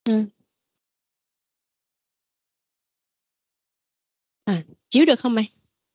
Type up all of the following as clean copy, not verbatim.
Chiếu được không mày?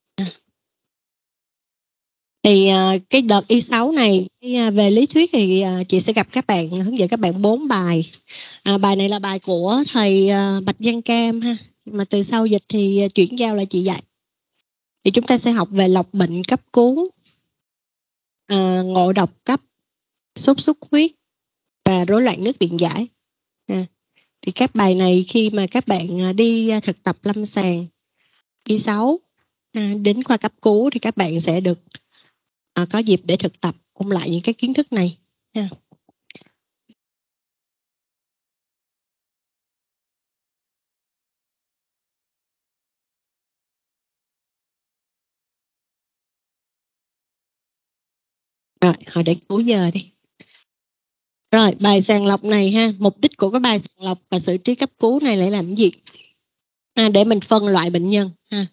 Thì cái đợt Y6 này về lý thuyết thì chị sẽ gặp các bạn, hướng dẫn các bạn 4 bài. Bài này là bài của thầy Bạch Văn Cam ha, mà từ sau dịch thì chuyển giao lại chị dạy. Thì chúng ta sẽ học về lọc bệnh cấp cứu, ngộ độc cấp, sốt xuất huyết và rối loạn nước điện giải. Thì các bài này khi mà các bạn đi thực tập lâm sàng Y6 đến khoa cấp cứu thì các bạn sẽ được có dịp để thực tập ôn lại những cái kiến thức này ha. Rồi, hồi để cuối giờ đi. Rồi, bài sàng lọc này ha, mục đích của cái bài sàng lọc và xử trí cấp cứu này lại làm gì? Để mình phân loại bệnh nhân ha.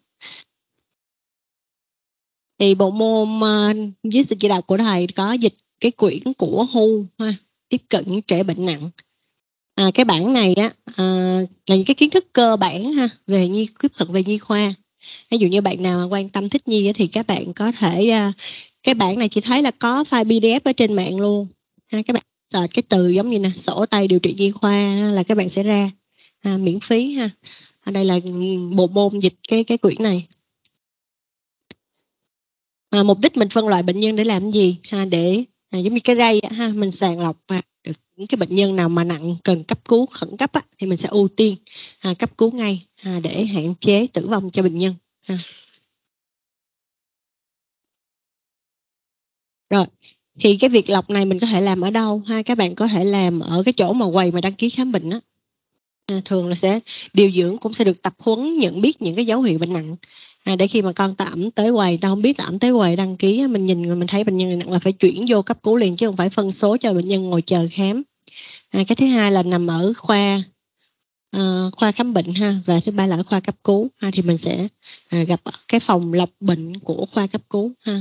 Thì bộ môn dưới sự chỉ đạo của thầy có dịch cái quyển của WHO ha, tiếp cận những trẻ bệnh nặng. Cái bản này là những cái kiến thức cơ bản ha về tiếp cận về nhi khoa. Ví dụ như bạn nào quan tâm thích nhi thì các bạn có thể cái bản này chị thấy là có file PDF ở trên mạng luôn ha. Các bạn search cái từ giống như nè, sổ tay điều trị nhi khoa là các bạn sẽ ra miễn phí ha. Ở đây là bộ môn dịch cái quyển này. Mục đích mình phân loại bệnh nhân để làm gì ha, để giống như cái ray ha, mình sàng lọc được những cái bệnh nhân nào mà nặng cần cấp cứu khẩn cấp thì mình sẽ ưu tiên cấp cứu ngay để hạn chế tử vong cho bệnh nhân. Rồi, thì cái việc lọc này mình có thể làm ở đâu ha? Các bạn có thể làm ở cái chỗ mà quầy mà đăng ký khám bệnh á. Thường là điều dưỡng cũng sẽ được tập huấn nhận biết những cái dấu hiệu bệnh nặng. Để khi mà con ta ẩm tới quầy, ta không biết ta ẩm tới quầy đăng ký, mình nhìn rồi mình thấy bệnh nhân này nặng là phải chuyển vô cấp cứu liền chứ không phải phân số cho bệnh nhân ngồi chờ khám. Cái thứ hai là nằm ở khoa khám bệnh ha, và thứ ba là ở khoa cấp cứu thì mình sẽ gặp ở cái phòng lọc bệnh của khoa cấp cứu ha.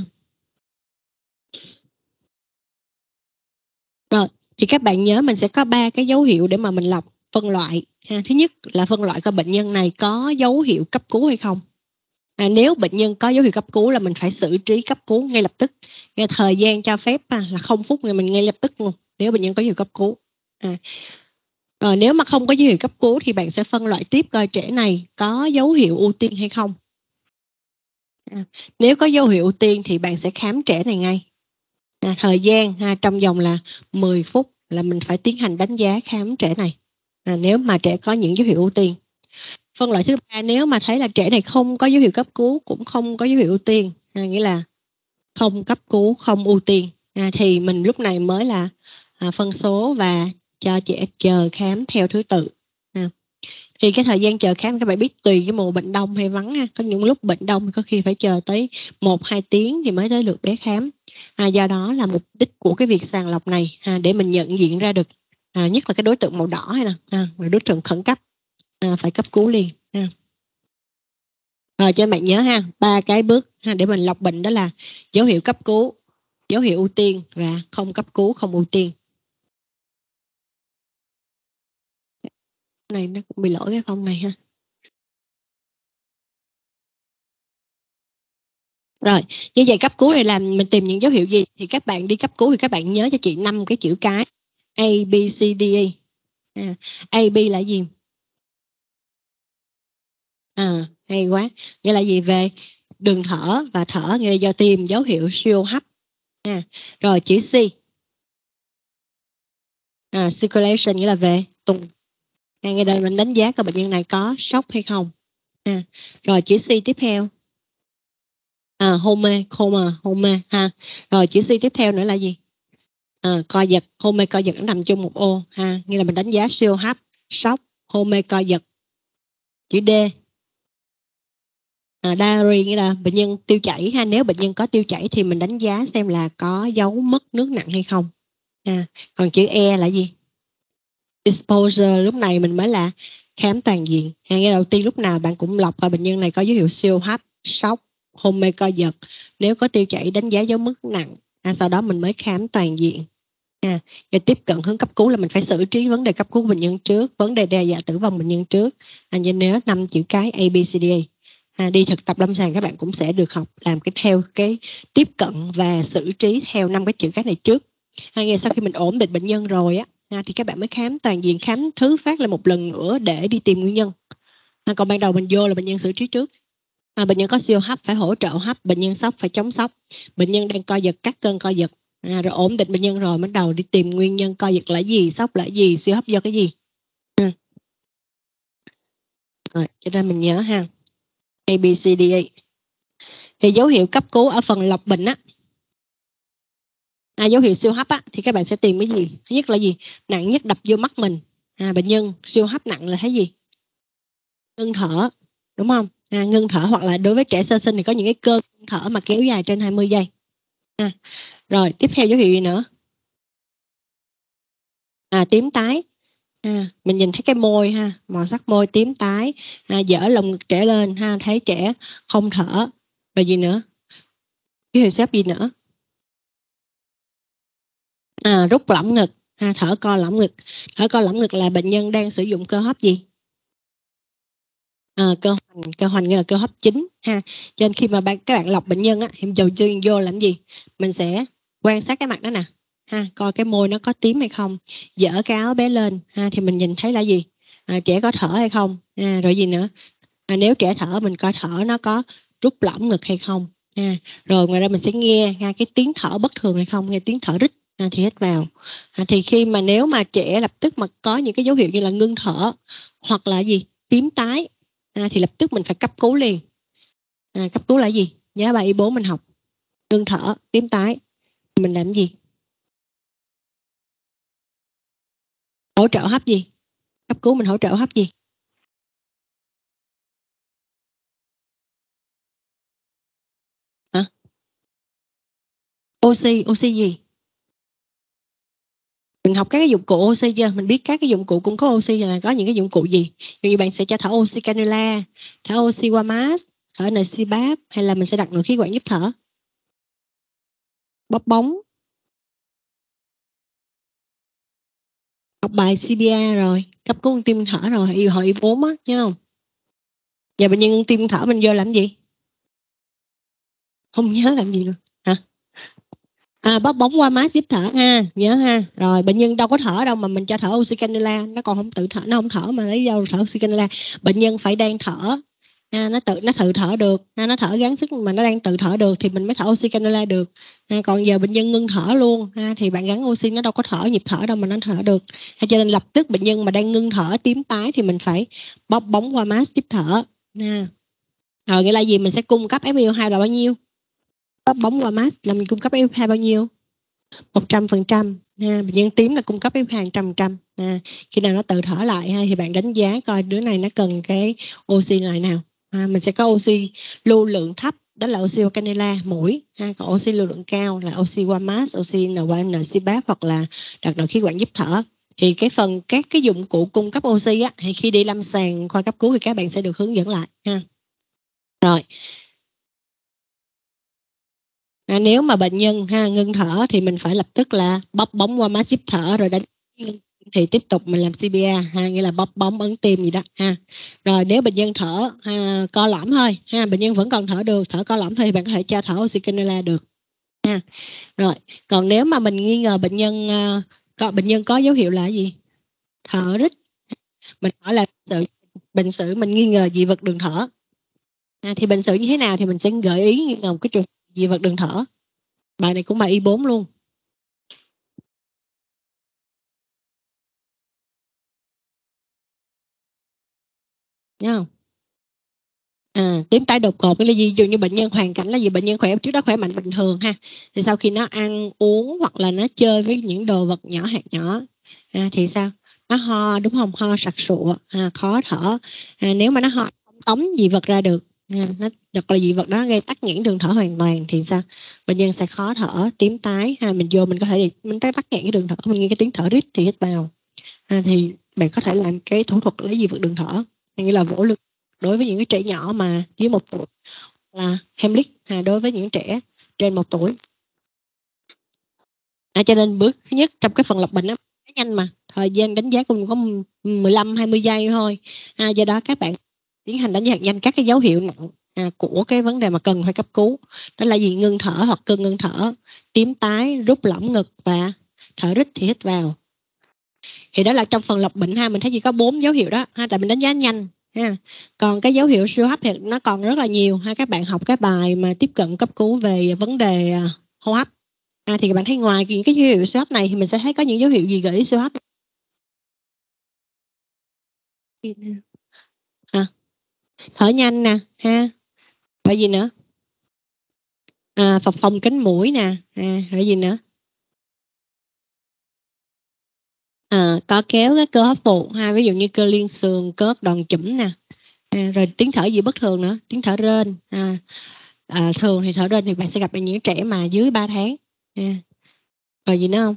Rồi, thì các bạn nhớ mình sẽ có 3 cái dấu hiệu để mà mình lọc phân loại ha. Thứ nhất là phân loại coi bệnh nhân này có dấu hiệu cấp cứu hay không. Nếu bệnh nhân có dấu hiệu cấp cứu là mình phải xử trí cấp cứu ngay lập tức. Thời gian cho phép là 0 phút mình ngay lập tức luôn nếu bệnh nhân có dấu hiệu cấp cứu. Rồi nếu mà không có dấu hiệu cấp cứu thì bạn sẽ phân loại tiếp coi trẻ này có dấu hiệu ưu tiên hay không. Nếu có dấu hiệu ưu tiên thì bạn sẽ khám trẻ này ngay. Thời gian trong vòng là 10 phút là mình phải tiến hành đánh giá khám trẻ này. Nếu mà trẻ có những dấu hiệu ưu tiên. Phân loại thứ ba, nếu mà thấy là trẻ này không có dấu hiệu cấp cứu cũng không có dấu hiệu ưu tiên, nghĩa là không cấp cứu, không ưu tiên, thì mình lúc này mới là phân số và cho trẻ chờ khám theo thứ tự. Thì cái thời gian chờ khám các bạn biết tùy cái mùa bệnh đông hay vắng ha. Có những lúc bệnh đông có khi phải chờ tới 1-2 tiếng thì mới tới lượt bé khám. Do đó là mục đích của cái việc sàng lọc này để mình nhận diện ra được nhất là cái đối tượng màu đỏ hay là đối tượng khẩn cấp phải cấp cứu liền. Rồi cho bạn nhớ ha, 3 cái bước để mình lọc bệnh đó là dấu hiệu cấp cứu, dấu hiệu ưu tiên và không cấp cứu, không ưu tiên. Này nó cũng bị lỗi cái phong này ha. Rồi, như vậy cấp cứu này làm mình tìm những dấu hiệu gì? Thì các bạn đi cấp cứu thì các bạn nhớ cho chị 5 cái chữ cái A, B, C, D, E. A, B là gì? Hay quá. Nghĩa là gì? Về đường thở và thở nghĩa là do tìm dấu hiệu siêu hấp. Rồi chữ C. Circulation nghĩa là về tuần. Ngay đây mình đánh giá coi bệnh nhân này có sốc hay không. Rồi chữ C tiếp theo. Hôn mê ha. Rồi chữ C tiếp theo nữa là gì? Co giật, hôn mê co giật nó nằm chung một ô ha, nghĩa là mình đánh giá siêu hấp, sốc, hôn mê co giật. Chữ D. Diarrhea nghĩa là bệnh nhân tiêu chảy ha, nếu bệnh nhân có tiêu chảy thì mình đánh giá xem là có dấu mất nước nặng hay không. Còn chữ E là gì? Exposure, lúc này mình mới là khám toàn diện. Ngay đầu tiên lúc nào bạn cũng lọc và bệnh nhân này có dấu hiệu siêu hấp, sốc, hôn mê co giật, nếu có tiêu chảy đánh giá dấu mức nặng, sau đó mình mới khám toàn diện. Để tiếp cận hướng cấp cứu là mình phải xử trí vấn đề cấp cứu bệnh nhân trước, vấn đề đe dọa tử vong bệnh nhân trước. Như nhớ 5 chữ cái ABCDA. Đi thực tập lâm sàng các bạn cũng sẽ được học làm theo cái tiếp cận và xử trí theo 5 cái chữ cái này trước. Ngay sau khi mình ổn định bệnh nhân rồi thì các bạn mới khám toàn diện, khám thứ phát là một lần nữa để đi tìm nguyên nhân. Còn ban đầu mình vô là bệnh nhân xử trí trước. Bệnh nhân có siêu hấp phải hỗ trợ hấp, bệnh nhân sốc phải chống sốc, bệnh nhân đang co giật cắt cơn co giật. Rồi ổn định bệnh nhân rồi bắt đầu đi tìm nguyên nhân co giật là gì, sốc là gì, siêu hấp do cái gì. Rồi, cho nên mình nhớ ha. ABCDA. Thì dấu hiệu cấp cứu ở phần lọc bình dấu hiệu siêu hấp thì các bạn sẽ tìm cái gì? Thứ nhất là gì? Nặng nhất đập vô mắt mình. Bệnh nhân siêu hấp nặng là thấy gì? Ngưng thở, đúng không? Ngưng thở, hoặc là đối với trẻ sơ sinh thì có những cái cơn ngưng thở mà kéo dài trên 20 giây. Rồi tiếp theo dấu hiệu gì nữa? Tím tái. Mình nhìn thấy cái môi màu sắc môi tím tái, dở lồng ngực trẻ lên thấy trẻ không thở. Rồi gì nữa? Dấu hiệu xếp gì nữa? Rút lõm ngực, thở co lõm ngực. Thở co lõm ngực là bệnh nhân đang sử dụng cơ hấp gì? Cơ hoành nghĩa là cơ hấp chính Cho nên khi mà các bạn lọc bệnh nhân thì đầu tiên vô làm gì? Mình sẽ quan sát cái mặt đó nè, coi cái môi nó có tím hay không, dở cái áo bé lên thì mình nhìn thấy là gì? Trẻ có thở hay không, rồi gì nữa? Nếu trẻ thở mình coi thở nó có rút lõm ngực hay không. Rồi ngoài ra mình sẽ nghe cái tiếng thở bất thường hay không, nghe tiếng thở rít thì hít vào. Thì khi mà nếu mà trẻ lập tức mà có những cái dấu hiệu như là ngưng thở hoặc là gì tím tái thì lập tức mình phải cấp cứu liền. Cấp cứu là gì? Nhớ bài Y4 mình học. Ngưng thở, tím tái, mình làm gì? Hỗ trợ hấp gì? Cấp cứu mình hỗ trợ hấp gì? Oxy gì? Mình học các cái dụng cụ oxy chưa? Mình biết các cái dụng cụ cung cấp oxy là có những cái dụng cụ gì? Như bạn sẽ cho thở oxy cannula, thở oxy qua mask, thở NCBAP, hay là mình sẽ đặt nội khí quản giúp thở? Bóp bóng. Học bài CPR rồi, cấp cứu ngưng tim thở rồi, hồi Y4 nhớ không? Giờ bệnh nhân ngưng tim thở mình vô làm gì? Không nhớ làm gì luôn. Bóp bóng qua mask giúp thở nhớ Rồi bệnh nhân đâu có thở đâu mà mình cho thở oxy cannula, nó còn không tự thở, nó không thở mà lấy đâu thở oxy cannula. Bệnh nhân phải đang thở, nó tự thở được, nó thở gắng sức mà nó đang tự thở được thì mình mới thở oxy cannula được. Còn giờ bệnh nhân ngưng thở luôn thì bạn gắn oxy nó đâu có thở nhịp thở đâu mà nó thở được. Cho nên lập tức bệnh nhân mà đang ngưng thở tím tái thì mình phải bóp bóng qua mask giúp thở. Rồi nghĩa là gì? Mình sẽ cung cấp FiO2 là bao nhiêu? Bóp bóng qua mask là mình cung cấp FiO2 bao nhiêu? 100%. Bệnh nhân tím là cung cấp FiO2 100%. Khi nào nó tự thở lại thì bạn đánh giá coi đứa này nó cần cái oxy loại nào. Mình sẽ có oxy lưu lượng thấp, đó là oxy qua cannula mũi. Còn oxy lưu lượng cao là oxy qua mask, oxy qua NCBAP hoặc là đặt nội khí quản giúp thở. Thì cái phần các cái dụng cụ cung cấp oxy thì khi đi lâm sàng khoa cấp cứu thì các bạn sẽ được hướng dẫn lại Rồi. Nếu mà bệnh nhân ngưng thở thì mình phải lập tức là bóp bóng qua mask giúp thở rồi đánh thì tiếp tục mình làm CPR nghĩa là bóp bóng ấn tim gì đó Rồi nếu bệnh nhân thở co lõm thôi bệnh nhân vẫn còn thở được, thở co lõm thôi thì bạn có thể cho thở oxy cannula được Rồi còn nếu mà mình nghi ngờ bệnh nhân có dấu hiệu là gì? Thở rít, mình hỏi là bệnh sử mình nghi ngờ dị vật đường thở thì bệnh sử như thế nào thì mình sẽ gợi ý nghi ngờ một cái trường dị vật đường thở. Bài này cũng bài Y4 luôn. Nhớ không? Tím tái đột ngột là gì? Ví dụ như bệnh nhân hoàn cảnh là gì? Bệnh nhân khỏe trước đó khỏe mạnh bình thường thì sau khi nó ăn uống hoặc là nó chơi với những đồ vật nhỏ hạt nhỏ thì sao? Nó ho đúng không? Ho sặc sụa, khó thở. Nếu mà nó ho không tống dị vật ra được, nó hoặc là dị vật đó gây tắc nghẽn đường thở hoàn toàn thì sao? Bệnh nhân sẽ khó thở, tím tái. Mình vô mình có thể mình tắc nghẽn cái đường thở, mình nghe cái tiếng thở rít thì hít vào. Thì bạn có thể làm cái thủ thuật lấy dị vật đường thở, nghĩa là vỗ lực đối với những cái trẻ nhỏ mà dưới 1 tuổi là Heimlich đối với những trẻ trên 1 tuổi. Cho nên bước thứ nhất trong cái phần lọc bệnh đó nhanh mà, thời gian đánh giá cũng có 15-20 giây thôi. Do đó các bạn tiến hành đánh giá nhanh các cái dấu hiệu nặng của cái vấn đề mà cần phải cấp cứu. Đó là gì? Ngưng thở hoặc cơn ngưng thở, tím tái, rút lỏng ngực và thở rít thì hít vào. Thì đó là trong phần lọc bệnh mình thấy chỉ có 4 dấu hiệu đó tại mình đánh giá nhanh Còn cái dấu hiệu siêu hấp thì nó còn rất là nhiều các bạn học cái bài mà tiếp cận cấp cứu về vấn đề hô hấp thì các bạn thấy ngoài những cái dấu hiệu siêu hấp này thì mình sẽ thấy có những dấu hiệu gì gợi ý siêu hấp. Thở nhanh nè rồi gì nữa? Phập phồng cánh mũi nè rồi gì nữa? Co kéo cái cơ hấp phụ ví dụ như cơ liên xương, cớp, đòn chủm nè. Rồi tiếng thở gì bất thường nữa, tiếng thở rên. Thường thì thở rên thì bạn sẽ gặp ở những trẻ mà dưới 3 tháng. Rồi gì nữa không?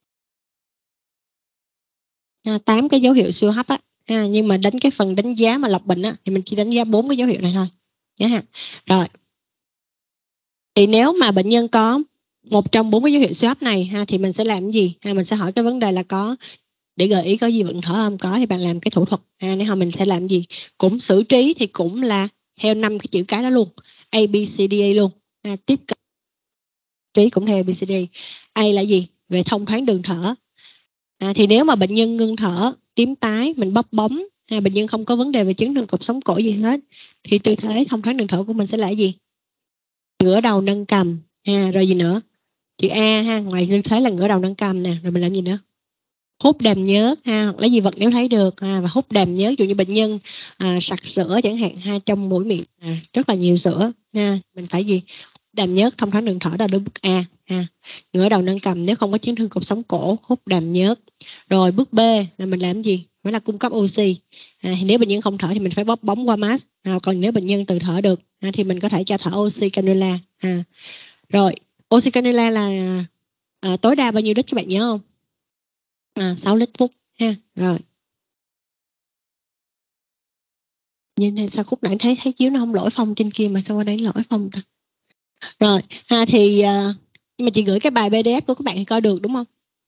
8 cái dấu hiệu siêu hấp nhưng mà đánh cái phần đánh giá mà lọc bệnh thì mình chỉ đánh giá 4 cái dấu hiệu này thôi nhé ha. Rồi thì nếu mà bệnh nhân có một trong 4 cái dấu hiệu siêu hấp này thì mình sẽ làm cái gì? Mình sẽ hỏi cái vấn đề là có để gợi ý có gì vận thở không, có thì bạn làm cái thủ thuật nếu không mình sẽ làm gì? Cũng xử trí thì cũng là theo 5 cái chữ cái đó luôn, A B C D A luôn. Tiếp cận trí cũng theo A B C D A. A là gì? Về thông thoáng đường thở. Thì nếu mà bệnh nhân ngưng thở, tím tái, mình bóp bóng, bệnh nhân không có vấn đề về chấn thương cột sống cổ gì hết, thì tư thế thông thoáng đường thở của mình sẽ là gì? Ngửa đầu nâng cằm rồi gì nữa? Chữ A ngoài tư thế là ngửa đầu nâng cằm nè, rồi mình làm gì nữa? Hút đàm nhớt hoặc lấy dị vật nếu thấy được và hút đàm nhớt, ví dụ như bệnh nhân sặc sữa chẳng hạn trong mũi miệng rất là nhiều sữa mình phải gì? Đàm nhớt thông thoáng đường thở, đó là bước A ngửa đầu nâng cằm nếu không có chấn thương cột sống cổ, hút đàm nhớt. Rồi bước B là mình làm gì? Phải là cung cấp oxy. Thì nếu bệnh nhân không thở thì mình phải bóp bóng qua mask. Còn nếu bệnh nhân tự thở được thì mình có thể cho thở oxy cannula. Rồi oxy cannula là tối đa bao nhiêu lít các bạn nhớ không? 6 lít phút rồi. Nhưng sao khúc nãy thấy chiếu nó không lỗi phong trên kia mà sao qua đây lỗi phong ta? Rồi thì nhưng mà chị gửi cái bài PDF của các bạn thì coi được đúng không?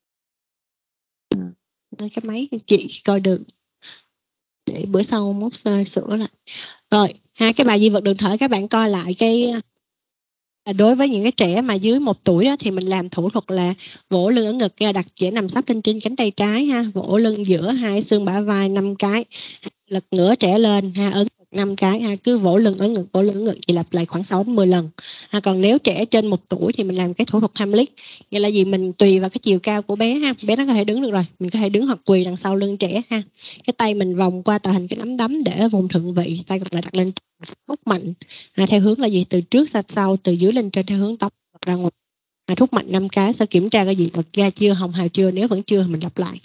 Cái máy chị coi được để bữa sau mốt sửa lại. Rồi cái bài di vật đường thở các bạn coi lại cái đối với những cái trẻ mà dưới 1 tuổi thì mình làm thủ thuật là vỗ lưng ở ngực, đặt trẻ nằm sấp lên trên cánh tay trái vỗ lưng giữa hai xương bả vai 5 cái, lật ngửa trẻ lên ấn 5 cái cứ vỗ lưng ở ngực chỉ lặp lại khoảng 6-10 lần. Còn nếu trẻ trên 1 tuổi thì mình làm cái thủ thuật Heimlich, nghĩa là gì? Mình tùy vào cái chiều cao của bé bé nó có thể đứng được rồi, mình có thể đứng hoặc quỳ đằng sau lưng trẻ cái tay mình vòng qua tạo hình cái nắm đấm để vùng thượng vị, tay còn lại đặt lên, hút mạnh theo hướng là gì? Từ trước ra sau, từ dưới lên trên theo hướng tóc ra ngoài. Thúc mạnh 5 cái, sẽ kiểm tra cái gì vật ra chưa, hồng hào chưa, nếu vẫn chưa mình lặp lại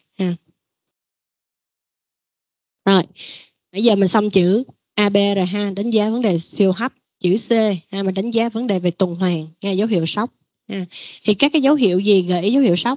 Rồi bây giờ mình xong chữ A, B rồi đánh giá vấn đề siêu hấp. Chữ C mình đánh giá vấn đề về tuần hoàn dấu hiệu sốc thì các cái dấu hiệu gì gợi ý dấu hiệu sốc?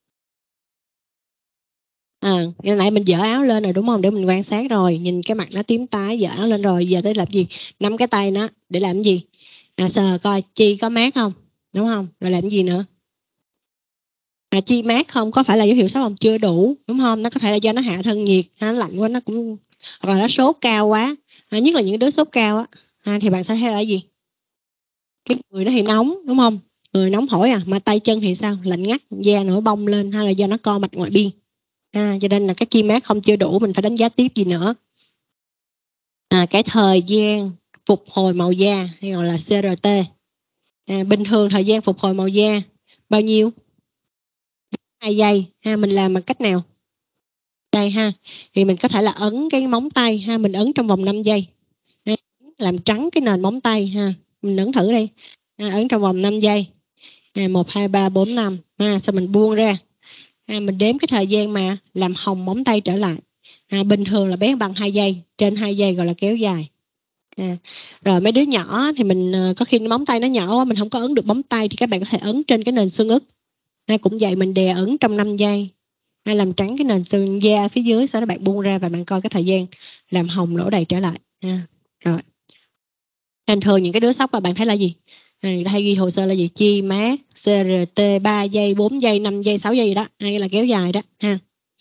Ngày nãy mình dỡ áo lên rồi đúng không, để mình quan sát rồi, nhìn cái mặt nó tím tái, dỡ áo lên rồi, giờ tới làm gì? Nắm cái tay nó để làm gì? Sờ coi chi có mát không, đúng không? Rồi làm gì nữa? Chi mát không có phải là dấu hiệu sốc không? Chưa đủ, đúng không? Nó có thể là do nó hạ thân nhiệt, nó lạnh quá, nó cũng hoặc là nó sốt cao quá, nhất là những đứa sốt cao thì bạn sẽ thấy là gì? Cái người nó thì nóng, đúng không? Người nóng hổi mà tay chân thì sao? Lạnh ngắt, da nổi bong lên, hay là do nó co mạch ngoại biên. Cho nên là cái chi mát không chưa đủ, mình phải đánh giá tiếp gì nữa. Cái thời gian phục hồi màu da hay gọi là CRT. Bình thường thời gian phục hồi màu da bao nhiêu? 2 giây mình làm bằng cách nào? Đây thì mình có thể là ấn cái móng tay mình ấn trong vòng 5 giây, làm trắng cái nền móng tay mình ấn thử đi, ấn trong vòng 5 giây 1, 2, 3, 4, 5 sau mình buông ra mình đếm cái thời gian mà làm hồng móng tay trở lại. Bình thường là bé bằng 2 giây, trên 2 giây gọi là kéo dài. Rồi mấy đứa nhỏ thì mình có khi móng tay nó nhỏ quá mình không có ấn được móng tay thì các bạn có thể ấn trên cái nền xương ức. Cũng vậy, mình đè ấn trong 5 giây làm trắng cái nền xương da phía dưới, sau đó bạn buông ra và bạn coi cái thời gian làm hồng lỗ đầy trở lại. Rồi thường những cái đứa sốc mà bạn thấy là gì? Người ta hay ghi hồ sơ là gì? Chi mát, CRT 3 giây, 4 giây, 5 giây, 6 giây gì đó, hay là kéo dài đó ha.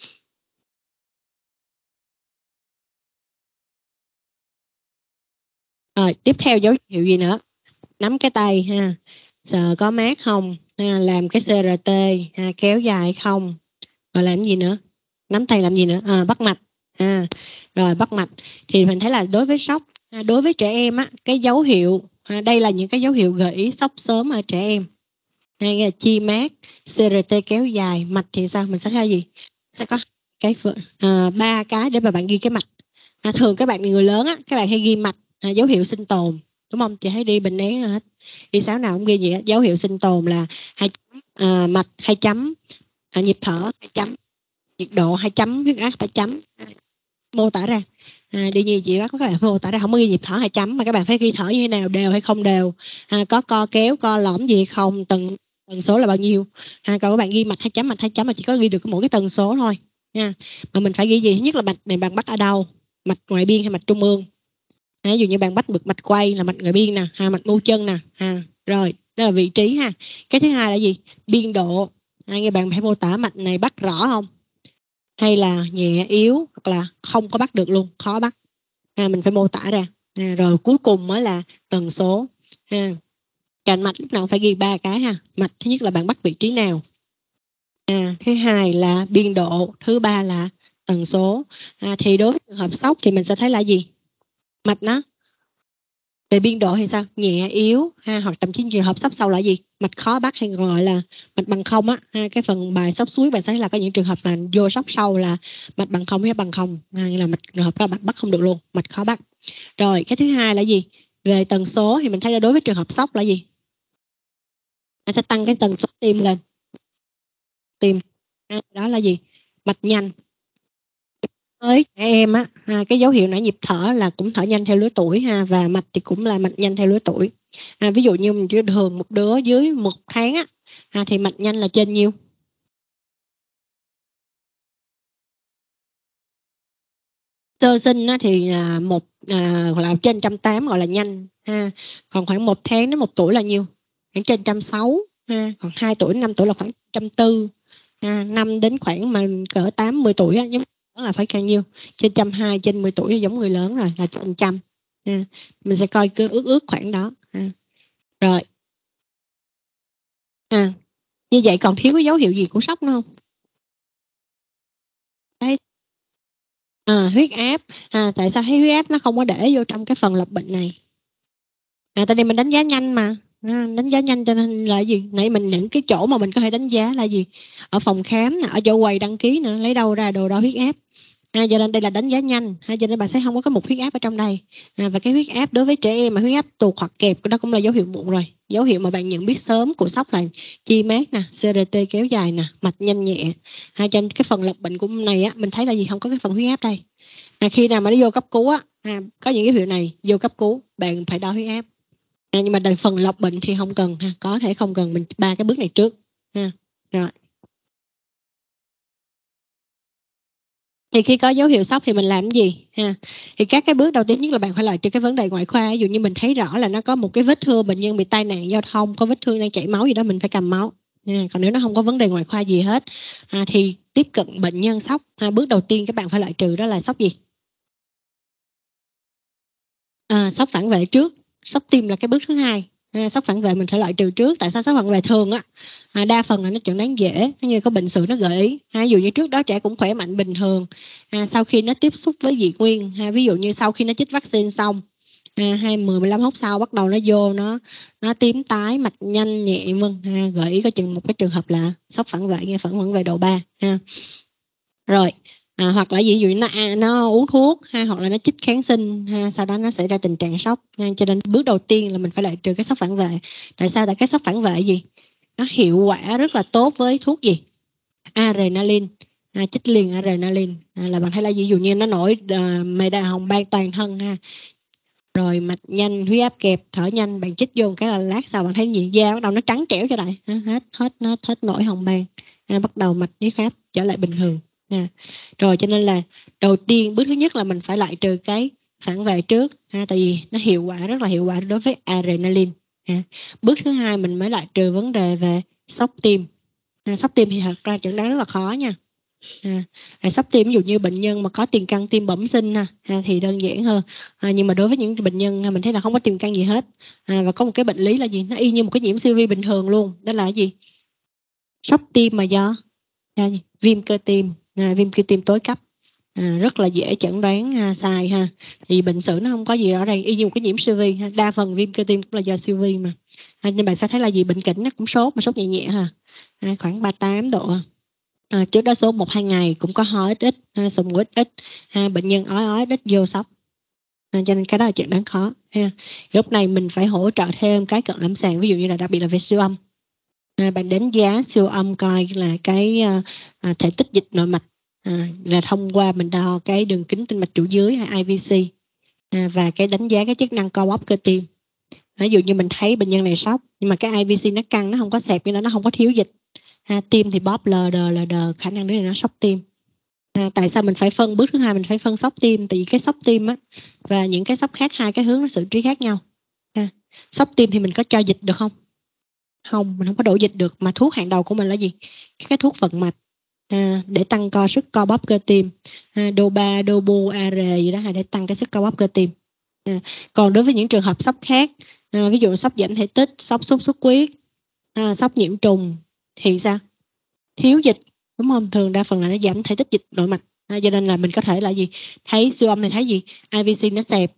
Rồi, tiếp theo dấu hiệu gì nữa? Nắm cái tay ha, sờ có mát không, ha, làm cái CRT ha, kéo dài không, rồi làm gì nữa? Nắm tay làm gì nữa? Bắt mạch. Rồi bắt mạch thì mình thấy là đối với sốc, đối với trẻ em á, cái dấu hiệu đây là những cái dấu hiệu gợi ý sốc sớm ở trẻ em. Hay là chi mát, CRT kéo dài, mạch thì sao? Mình sẽ thấy gì? Sẽ có cái 3 cái để mà bạn ghi cái mạch. Thường các bạn người lớn á, các bạn hay ghi mạch, dấu hiệu sinh tồn, đúng không? Chị thấy đi Bình Én hết, đi sáng nào cũng ghi gì á, dấu hiệu sinh tồn là 2 mạch 2 chấm, nhịp thở 2 chấm, nhiệt độ 2 chấm, huyết áp 2 chấm, mô tả ra. Đi như chị bác các bạn mô tả ra, không có ghi nhịp thở 2 chấm mà các bạn phải ghi thở như thế nào, đều hay không đều, có co kéo co lõm gì không, tần số là bao nhiêu. Còn các bạn ghi mạch 2 chấm mà chỉ có ghi được mỗi cái tần số thôi nha. Mà mình phải ghi gì? Thứ nhất là mạch này bạn bắt ở đâu, mạch ngoại biên hay mạch trung ương. Ví dụ như bạn bắt được mạch quay là mạch ngoại biên nè, mạch ngu chân nè, rồi đó là vị trí ha. Cái thứ hai là gì? Biên độ. Nghe bạn phải mô tả mạch này bắt rõ không, hay là nhẹ yếu, hoặc là không có bắt được luôn, khó bắt. Mình phải mô tả ra. Rồi cuối cùng mới là tần số. Cạnh mạch lúc nào phải ghi 3 cái ha. Mạch thứ nhất là bạn bắt vị trí nào, thứ hai là biên độ, thứ ba là tần số. Thì đối với trường hợp sốc thì mình sẽ thấy là gì? Mạch nó về biên độ thì sao? Nhẹ yếu hoặc thậm chí trường hợp sốc sau là gì? Mạch khó bắt hay gọi là mạch bằng không á. Cái phần bài sốc suối bạn thấy là có những trường hợp là vô sốc sâu là mạch bằng không hay bằng không, là mạch trường hợp đó bạn bắt không được luôn, mạch khó bắt. Rồi cái thứ hai là gì? Về tần số thì mình thấy là đối với trường hợp sốc là gì? Nó sẽ tăng cái tần số tim lên. Tim đó là gì? Mạch nhanh. Với trẻ em á, cái dấu hiệu nãy nhịp thở là cũng thở nhanh theo lứa tuổi ha, và mạch thì cũng là mạch nhanh theo lứa tuổi. Ví dụ như mình thường một đứa dưới 1 tháng á, thì mạch nhanh là trên nhiêu? Sơ sinh á, thì gọi là trên 180 gọi là nhanh ha. Còn khoảng 1 tháng đến 1 tuổi là nhiêu? Khoảng trên 160 ha. Còn 2 tuổi đến 5 tuổi là khoảng 140 ha. 5 đến khoảng mà cỡ 80 tuổi á, giống là phải càng nhiêu? Trên 120, trên 10 tuổi là giống người lớn rồi, là trên 100 ha. Mình sẽ coi cứ ước khoảng đó ha. Rồi như vậy còn thiếu cái dấu hiệu gì của sốc nữa không? Đấy. Huyết áp. Tại sao thấy huyết áp nó không có để vô trong cái phần lập bệnh này? Tại vì mình đánh giá nhanh mà. Đánh giá nhanh cho nên là gì? Nãy mình những cái chỗ mà mình có thể đánh giá là gì? Ở phòng khám nè, ở chỗ quầy đăng ký nữa, lấy đâu ra đồ đo huyết áp. Cho nên đây là đánh giá nhanh, cho nên bạn sẽ không có cái mục huyết áp ở trong đây. Và cái huyết áp đối với trẻ em mà huyết áp tụt hoặc kẹp, đó cũng là dấu hiệu muộn rồi. Dấu hiệu mà bạn nhận biết sớm của sốc là chi mát nè, CRT kéo dài nè, mạch nhanh nhẹ. Trên cái phần lọc bệnh của này á, mình thấy là gì? Không có cái phần huyết áp đây. Khi nào mà nó vô cấp cứu á, có những cái hiệu này vô cấp cứu bạn phải đo huyết áp. Nhưng mà phần lọc bệnh thì không cần ha, có thể không cần, mình 3 cái bước này trước ha. Rồi thì khi có dấu hiệu sốc thì mình làm cái gì ha? Thì các cái bước đầu tiên nhất là bạn phải loại trừ cái vấn đề ngoại khoa. Ví dụ như mình thấy rõ là nó có một cái vết thương, bệnh nhân bị tai nạn giao thông, có vết thương đang chảy máu gì đó, mình phải cầm máu. Còn nếu nó không có vấn đề ngoại khoa gì hết thì tiếp cận bệnh nhân sốc, bước đầu tiên các bạn phải loại trừ đó là sốc gì? Sốc phản vệ trước. Sốc tim là cái bước thứ hai. Sốc phản vệ mình phải loại trừ trước. Tại sao sốc phản vệ thường á, đa phần là nó chuẩn đoán dễ, như có bệnh sử nó gợi ý. Ví dụ như trước đó trẻ cũng khỏe mạnh bình thường, sau khi nó tiếp xúc với dị nguyên, ví dụ như sau khi nó chích vaccine xong, 10-15 phút sau bắt đầu nó vô nó tím tái, mạch nhanh nhẹ vân, gợi ý có một cái trường hợp là sốc phản vệ, nghe phản vệ độ 3 ha. Rồi hoặc là ví dụ nó uống thuốc hoặc là nó chích kháng sinh sau đó nó xảy ra tình trạng sốc. Cho nên bước đầu tiên là mình phải loại trừ cái sốc phản vệ. Tại sao? Tại cái sốc phản vệ gì? Nó hiệu quả rất là tốt với thuốc gì? Adrenaline. Chích liền adrenaline là bạn thấy là ví dụ như nó nổi mề đà hồng ban toàn thân ha, rồi mạch nhanh, huyết áp kẹp, thở nhanh, bạn chích vô cái là lát sau bạn thấy gì? Da bắt đầu nó trắng trẻo trở lại, hết nổi hồng ban, bắt đầu mạch huyết áp trở lại bình thường. Rồi cho nên là đầu tiên bước thứ nhất là mình phải loại trừ cái phản vệ trước tại vì nó hiệu quả, rất là hiệu quả đối với adrenaline. Bước thứ hai mình mới loại trừ vấn đề về sốc tim. Sốc tim thì thật ra chẩn đoán rất là khó nha. Sốc tim ví dụ như bệnh nhân mà có tiền căn tim bẩm sinh thì đơn giản hơn. Nhưng mà đối với những bệnh nhân mình thấy là không có tiền căn gì hết và có một cái bệnh lý là gì, nó y như một cái nhiễm siêu vi bình thường luôn, đó là gì? Sốc tim mà do viêm cơ tim, viêm cơ tim tối cấp. Rất là dễ chẩn đoán sai ha. Thì bệnh sử nó không có gì rõ ràng, y như một cái nhiễm siêu vi. Đa phần viêm cơ tim cũng là do siêu vi mà. Nhưng bạn sẽ thấy là gì, bệnh kỉnh nó cũng sốt mà sốt nhẹ nhẹ thôi, khoảng 38 độ. Trước đó sốt 1-2 ngày cũng có ho ít sùng mũi ít bệnh nhân ói ít vô sốc. Cho nên cái đó là chuyện đáng khó ha. Lúc này mình phải hỗ trợ thêm cái cận lâm sàng, ví dụ như là đặc biệt là về siêu âm. Bạn đánh giá siêu âm coi là cái thể tích dịch nội mạch là thông qua mình đo cái đường kính tĩnh mạch trụ dưới hay IVC và cái đánh giá cái chức năng co bóp cơ tim. Ví dụ như mình thấy bệnh nhân này sốc nhưng mà cái IVC nó căng, nó không có xẹp, nó không có thiếu dịch, tim thì bóp lờ đờ, khả năng đấy là nó sốc tim. Tại sao mình phải phân bước thứ hai, mình phải phân sốc tim? Tại vì cái sốc tim và những cái sốc khác, hai cái hướng nó xử trí khác nhau. Sốc tim thì mình có cho dịch được không? Không, mình không có đổ dịch được, mà thuốc hàng đầu của mình là gì? Cái thuốc vận mạch để tăng sức co bóp cơ tim, Dopa, Dobu, AR gì đó để tăng cái sức co bóp cơ tim. Còn đối với những trường hợp sốc khác, ví dụ sốc giảm thể tích, sốc sốt xuất huyết, sốc nhiễm trùng thì sao? Thiếu dịch, đúng không? Thường đa phần là nó giảm thể tích dịch nội mạch, cho nên là mình có thể là gì, thấy siêu âm này thấy gì, IVC nó xẹp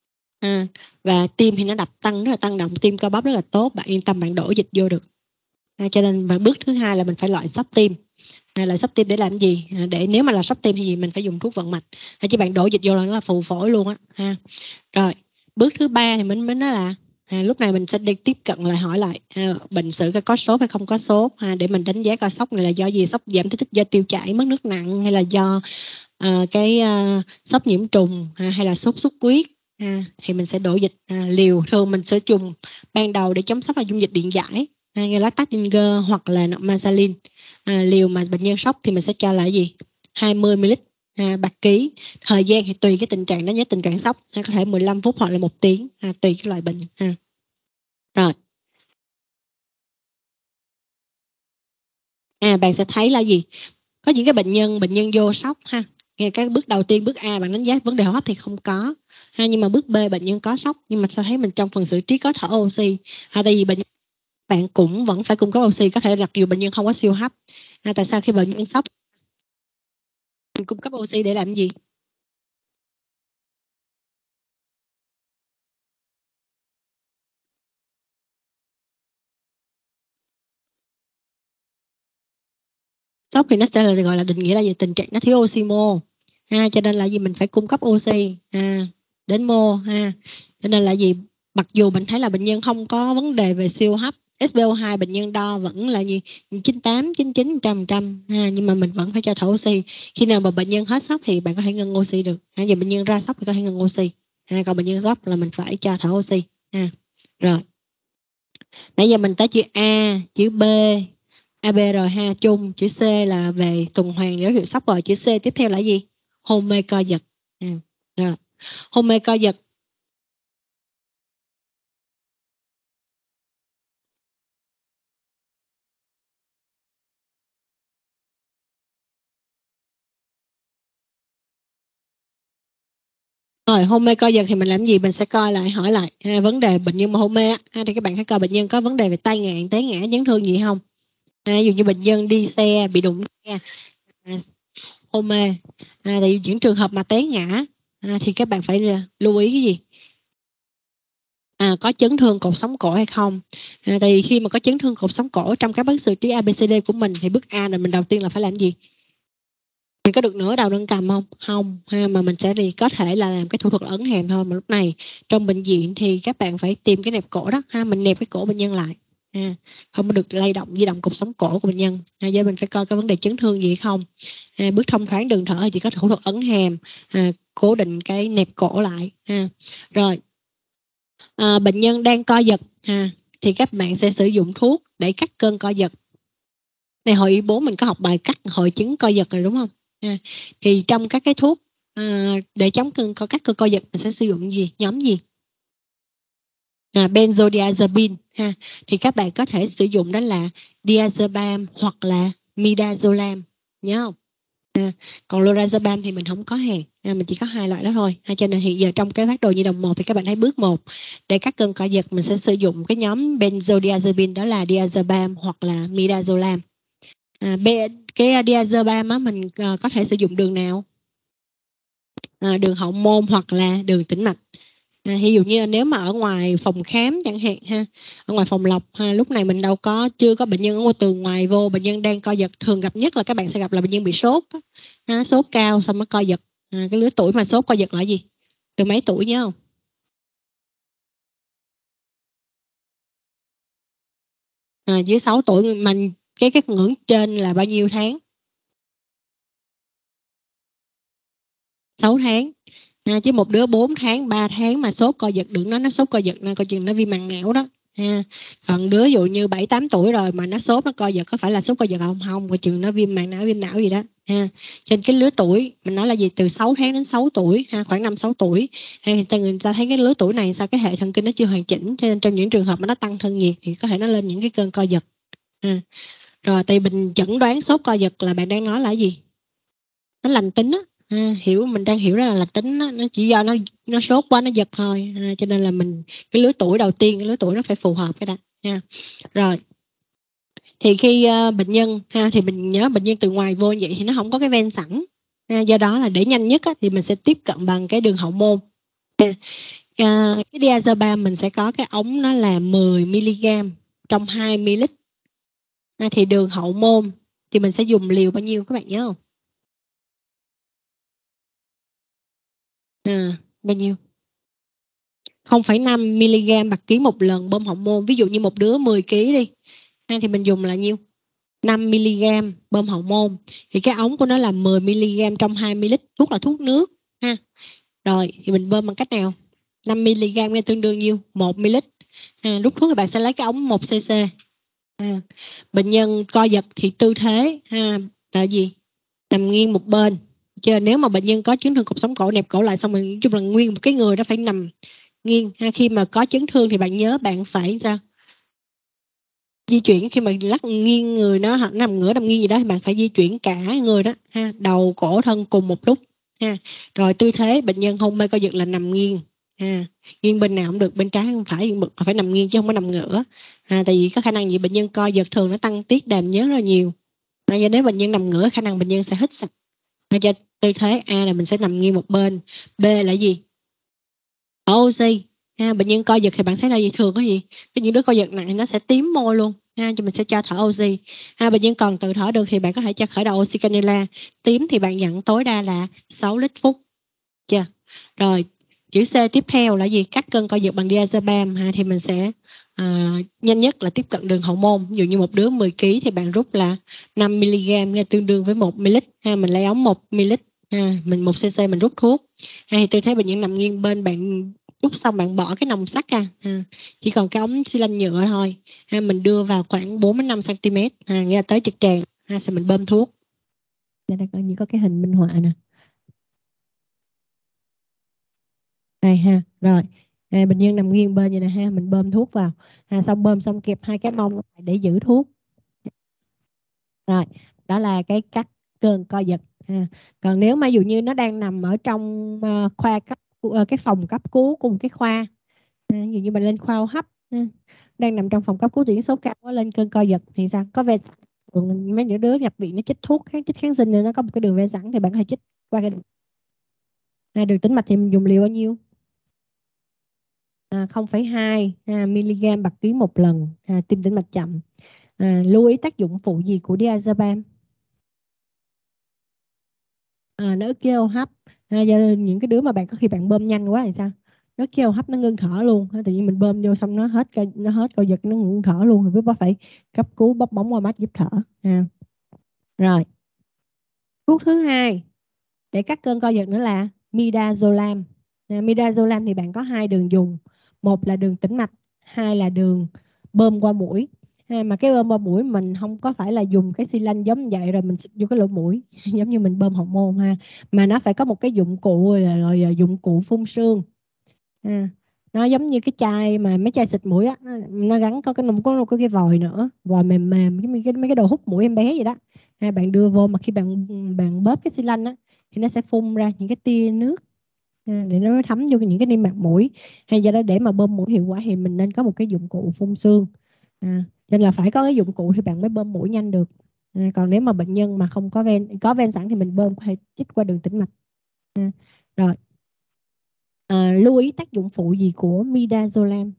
và tim thì nó đập tăng, rất là tăng động, tim co bóp rất là tốt, bạn yên tâm bạn đổ dịch vô được. Cho nên bước thứ hai là mình phải loại sốc tim. Loại sốc tim để làm gì? Để nếu mà là sốc tim thì gì, mình phải dùng thuốc vận mạch, chứ bạn đổ dịch vô là nó là phù phổi luôn á. Rồi bước thứ ba thì mình mới nói là lúc này mình sẽ đi tiếp cận lại, hỏi lại bệnh sử có sốt hay không có sốt, để mình đánh giá coi sốc này là do gì, sốc giảm thể tích do tiêu chảy mất nước nặng, hay là do sốc nhiễm trùng, hay là sốt xuất huyết. Thì mình sẽ đổ dịch liều. Thường mình sẽ dùng ban đầu để chống sốc là dung dịch điện giải như Lactazinger hoặc là Normaxalin. Liều mà bệnh nhân sốc thì mình sẽ cho là gì, 20 ml bạc ký. Thời gian thì tùy cái tình trạng đó nhé, tình trạng sốc có thể 15 phút hoặc là 1 tiếng, tùy cái loại bệnh. Rồi bạn sẽ thấy là gì, có những cái bệnh nhân vô sốc cái bước đầu tiên, bước A bạn đánh giá vấn đề hô hấp thì không có nhưng mà bước B bệnh nhân có sốc, nhưng mà sao thấy mình trong phần xử trí có thở oxy tại vì bạn cũng vẫn phải cung cấp oxy, có thể mặc dù bệnh nhân không có siêu hấp. Tại sao khi bệnh nhân sốc mình cung cấp oxy để làm gì? Sốc thì nó sẽ là gọi là định nghĩa là gì, tình trạng nó thiếu oxy mô cho nên là gì, mình phải cung cấp oxy đến mô cho nên là gì, mặc dù mình thấy là bệnh nhân không có vấn đề về siêu hấp, SpO2 bệnh nhân đo vẫn là gì 98, 99, 100%, nhưng mà mình vẫn phải cho thở oxy. Khi nào mà bệnh nhân hết sốc thì bạn có thể ngưng oxy được, giờ bệnh nhân ra sốc thì có thể ngưng oxy, còn bệnh nhân sốc là mình phải cho thở oxy. Rồi nãy giờ mình tới chữ A, chữ B, ABR chung, chữ C là về tuần hoàn dấu hiệu sốc rồi, chữ C tiếp theo là gì, hôn mê co giật. Rồi hôn mê co giật rồi, hôn mê co giật thì mình làm gì, mình sẽ coi lại, hỏi lại vấn đề bệnh nhân mà hôn mê thì các bạn hãy coi bệnh nhân có vấn đề về tai ngạn, té ngã, chấn thương gì không. Ví dụ như bệnh nhân đi xe bị đụng xe hôn mê, thì những trường hợp mà té ngã thì các bạn phải lưu ý cái gì, có chấn thương cột sống cổ hay không. Tại vì khi mà có chấn thương cột sống cổ trong các bước xử trí ABCD của mình thì bước A là mình đầu tiên là phải làm gì, mình có được nửa đầu nâng cầm không mà mình sẽ có thể là làm cái thủ thuật ấn hàm thôi. Mà lúc này trong bệnh viện thì các bạn phải tìm cái nẹp cổ đó mình nẹp cái cổ bệnh nhân lại không có được lay động di động cột sống cổ của bệnh nhân. Vậy mình phải coi cái vấn đề chấn thương gì không. Bước thông thoáng đường thở thì chỉ có thủ thuật ấn hàm, cố định cái nẹp cổ lại rồi bệnh nhân đang co giật thì các bạn sẽ sử dụng thuốc để cắt cơn co giật. Này hồi Y4 mình có học bài cắt hội chứng co giật rồi đúng không? Thì trong các cái thuốc để chống cắt cơn co giật mình sẽ sử dụng gì, nhóm gì? benzodiazepine ha, thì các bạn có thể sử dụng đó là diazepam hoặc là midazolam, nhớ không? Còn lorazepam thì mình không có hàng, mình chỉ có hai loại đó thôi. Cho nên hiện giờ trong cái phác đồ nhi đồng 1 thì các bạn thấy bước 1 để các cơn co giật mình sẽ sử dụng cái nhóm benzodiazepine, đó là diazepam hoặc là midazolam. Cái diazepam á mình có thể sử dụng đường nào? Đường hậu môn hoặc là đường tĩnh mạch. Ví dụ như nếu mà ở ngoài phòng khám chẳng hạn ha, ở ngoài phòng lọc ha, lúc này mình chưa có bệnh nhân ở từ ngoài vô, bệnh nhân đang co giật, thường gặp nhất là các bạn sẽ gặp là bệnh nhân bị sốt sốt cao xong nó co giật. Cái lứa tuổi mà sốt co giật là gì? Từ mấy tuổi nhớ không? Dưới 6 tuổi mà cái ngưỡng trên là bao nhiêu tháng? 6 tháng. Chứ một đứa 4 tháng, 3 tháng mà sốt co giật, đừng nói nó sốt co giật, coi chừng nó viêm màng não đó. Còn đứa ví dụ như 7, 8 tuổi rồi mà nó sốt, nó co giật, có phải là sốt co giật không? Coi chừng nó viêm màng não, viêm não gì đó. Trên cái lứa tuổi, mình nói là gì? Từ 6 tháng đến 6 tuổi, khoảng 5, 6 tuổi. Người ta thấy cái lứa tuổi này sao cái hệ thần kinh nó chưa hoàn chỉnh, cho nên trong những trường hợp mà nó tăng thân nhiệt thì có thể nó lên những cái cơn co giật. Rồi thì mình chẩn đoán sốt co giật là bạn đang nói là gì? Nó lành tính á. Mình đang hiểu ra là lành tính đó. Nó chỉ do nó sốt quá, nó giật thôi. Cho nên là mình cái lứa tuổi đầu tiên, cái lứa tuổi nó phải phù hợp cái đó. Rồi thì khi bệnh nhân thì mình nhớ bệnh nhân từ ngoài vô vậy thì nó không có cái ven sẵn. Do đó là để nhanh nhất thì mình sẽ tiếp cận bằng cái đường hậu môn. Cái diazepam mình sẽ có cái ống nó là 10 mg trong 20 lít. Thì đường hậu môn thì mình sẽ dùng liều bao nhiêu các bạn nhớ không? Bao nhiêu? 0,5 mg bạc ký một lần bơm hậu môn. Ví dụ như một đứa 10 kg đi thì mình dùng là nhiêu? 5 mg bơm hậu môn. Thì cái ống của nó là 10 mg trong 20 lít. Thuốc là thuốc nước ha. Rồi thì mình bơm bằng cách nào? 5 mg nghe tương đương nhiêu? 1 ml. Lúc thuốc thì bạn sẽ lấy cái ống 1 cc. Bệnh nhân co giật thì tư thế là gì? Nằm nghiêng một bên. Chứ nếu mà bệnh nhân có chấn thương cột sống cổ, nẹp cổ lại xong mình chung là nguyên một cái người đó phải nằm nghiêng. Khi mà có chấn thương thì bạn nhớ bạn phải sao? Di chuyển. Khi mà lắc nghiêng người nó hoặc nằm ngửa nằm nghiêng gì đó thì bạn phải di chuyển cả người đó đầu cổ thân cùng một lúc Rồi tư thế bệnh nhân hôn mê co giật là nằm nghiêng nghiêng bên nào cũng được, bên trái không phải nằm nghiêng chứ không có nằm ngửa. Tại vì có khả năng gì bệnh nhân co giật thường nó tăng tiết đàm nhớ rất là nhiều. Nên nếu bệnh nhân nằm ngửa khả năng bệnh nhân sẽ hít sạch. Cho tư thế A là mình sẽ nằm nghiêng một bên. B là gì? Oxy. Bệnh nhân co giật thì bạn thấy là gì? Thường có gì? Cái những đứa co giật nặng thì nó sẽ tím môi luôn. Cho mình sẽ cho thở oxy. Bệnh nhân còn tự thở được thì bạn có thể cho khởi đầu oxy cannula. Tím thì bạn nhận tối đa là 6 lít phút. Chưa? Rồi chữ C tiếp theo là gì? Các cơn co giật bằng diazepam thì mình sẽ nhanh nhất là tiếp cận đường hậu môn. Ví dụ như một đứa 10 kg thì bạn rút là 5 mg nghe tương đương với 1 ml. Mình lấy ống 1 ml. Mình 1 cc mình rút thuốc. Thì tôi thấy bệnh nhân nằm nghiêng bên, bạn rút xong bạn bỏ cái nòng sắt chỉ còn cái ống xi lanh nhựa thôi. Mình đưa vào khoảng 4 đến 5 cm nghĩa là tới trực tràng. Xong mình bơm thuốc. Đây có cái hình minh họa nè. Đây rồi bệnh nhân nằm nghiêng bên vậy nè mình bơm thuốc vào xong bơm xong kẹp hai cái mông để giữ thuốc. Rồi đó là cái cắt cơn co giật. Còn nếu mà ví dụ như nó đang nằm ở trong khoa cái phòng cấp cứu cùng cái khoa, ví dụ như mình lên khoa hô hấp đang nằm trong phòng cấp cứu tuyển số cao có lên cơn co giật thì sao? Có ven thường mấy đứa nhập viện nó chích thuốc chích kháng sinh nên nó có một cái đường ven sẵn thì bạn có thể chích qua cái đường tĩnh mạch thì mình dùng liều bao nhiêu? 0,2 mg bạc ký một lần tim tĩnh mạch chậm. Lưu ý tác dụng phụ gì của diazepam? Nó ức chế hô hấp. Cho nên những cái đứa mà khi bạn bơm nhanh quá thì sao? Nó ức chế hô hấp, nó ngưng thở luôn. Tự nhiên mình bơm vô xong nó hết co giật, nó ngưng thở luôn rồi mới phải cấp cứu bóp bóng qua mắt giúp thở. Rồi thuốc thứ hai để cắt cơn co giật nữa là midazolam. Midazolam thì bạn có hai đường dùng, một là đường tĩnh mạch, hai là đường bơm qua mũi. Mà cái bơm qua mũi mình không có phải là dùng cái xi lanh giống vậy rồi mình xịt vô cái lỗ mũi giống như mình bơm hậu môn mà nó phải có một cái dụng cụ gọi là dụng cụ phun sương. Nó giống như cái chai mà mấy chai xịt mũi á, nó gắn có cái vòi nữa, vòi mềm mềm giống như mấy cái đồ hút mũi em bé vậy đó. Bạn đưa vô mà khi bạn bạn bóp cái xi lanh á thì nó sẽ phun ra những cái tia nước, để nó thấm vô những cái niêm mạc mũi. Hay do đó để mà bơm mũi hiệu quả thì mình nên có một cái dụng cụ phun sương. Nên là phải có cái dụng cụ thì bạn mới bơm mũi nhanh được. Còn nếu mà bệnh nhân mà không có ven, có ven sẵn thì mình bơm có thể chích qua đường tĩnh mạch. Rồi. Lưu ý tác dụng phụ gì của midazolam?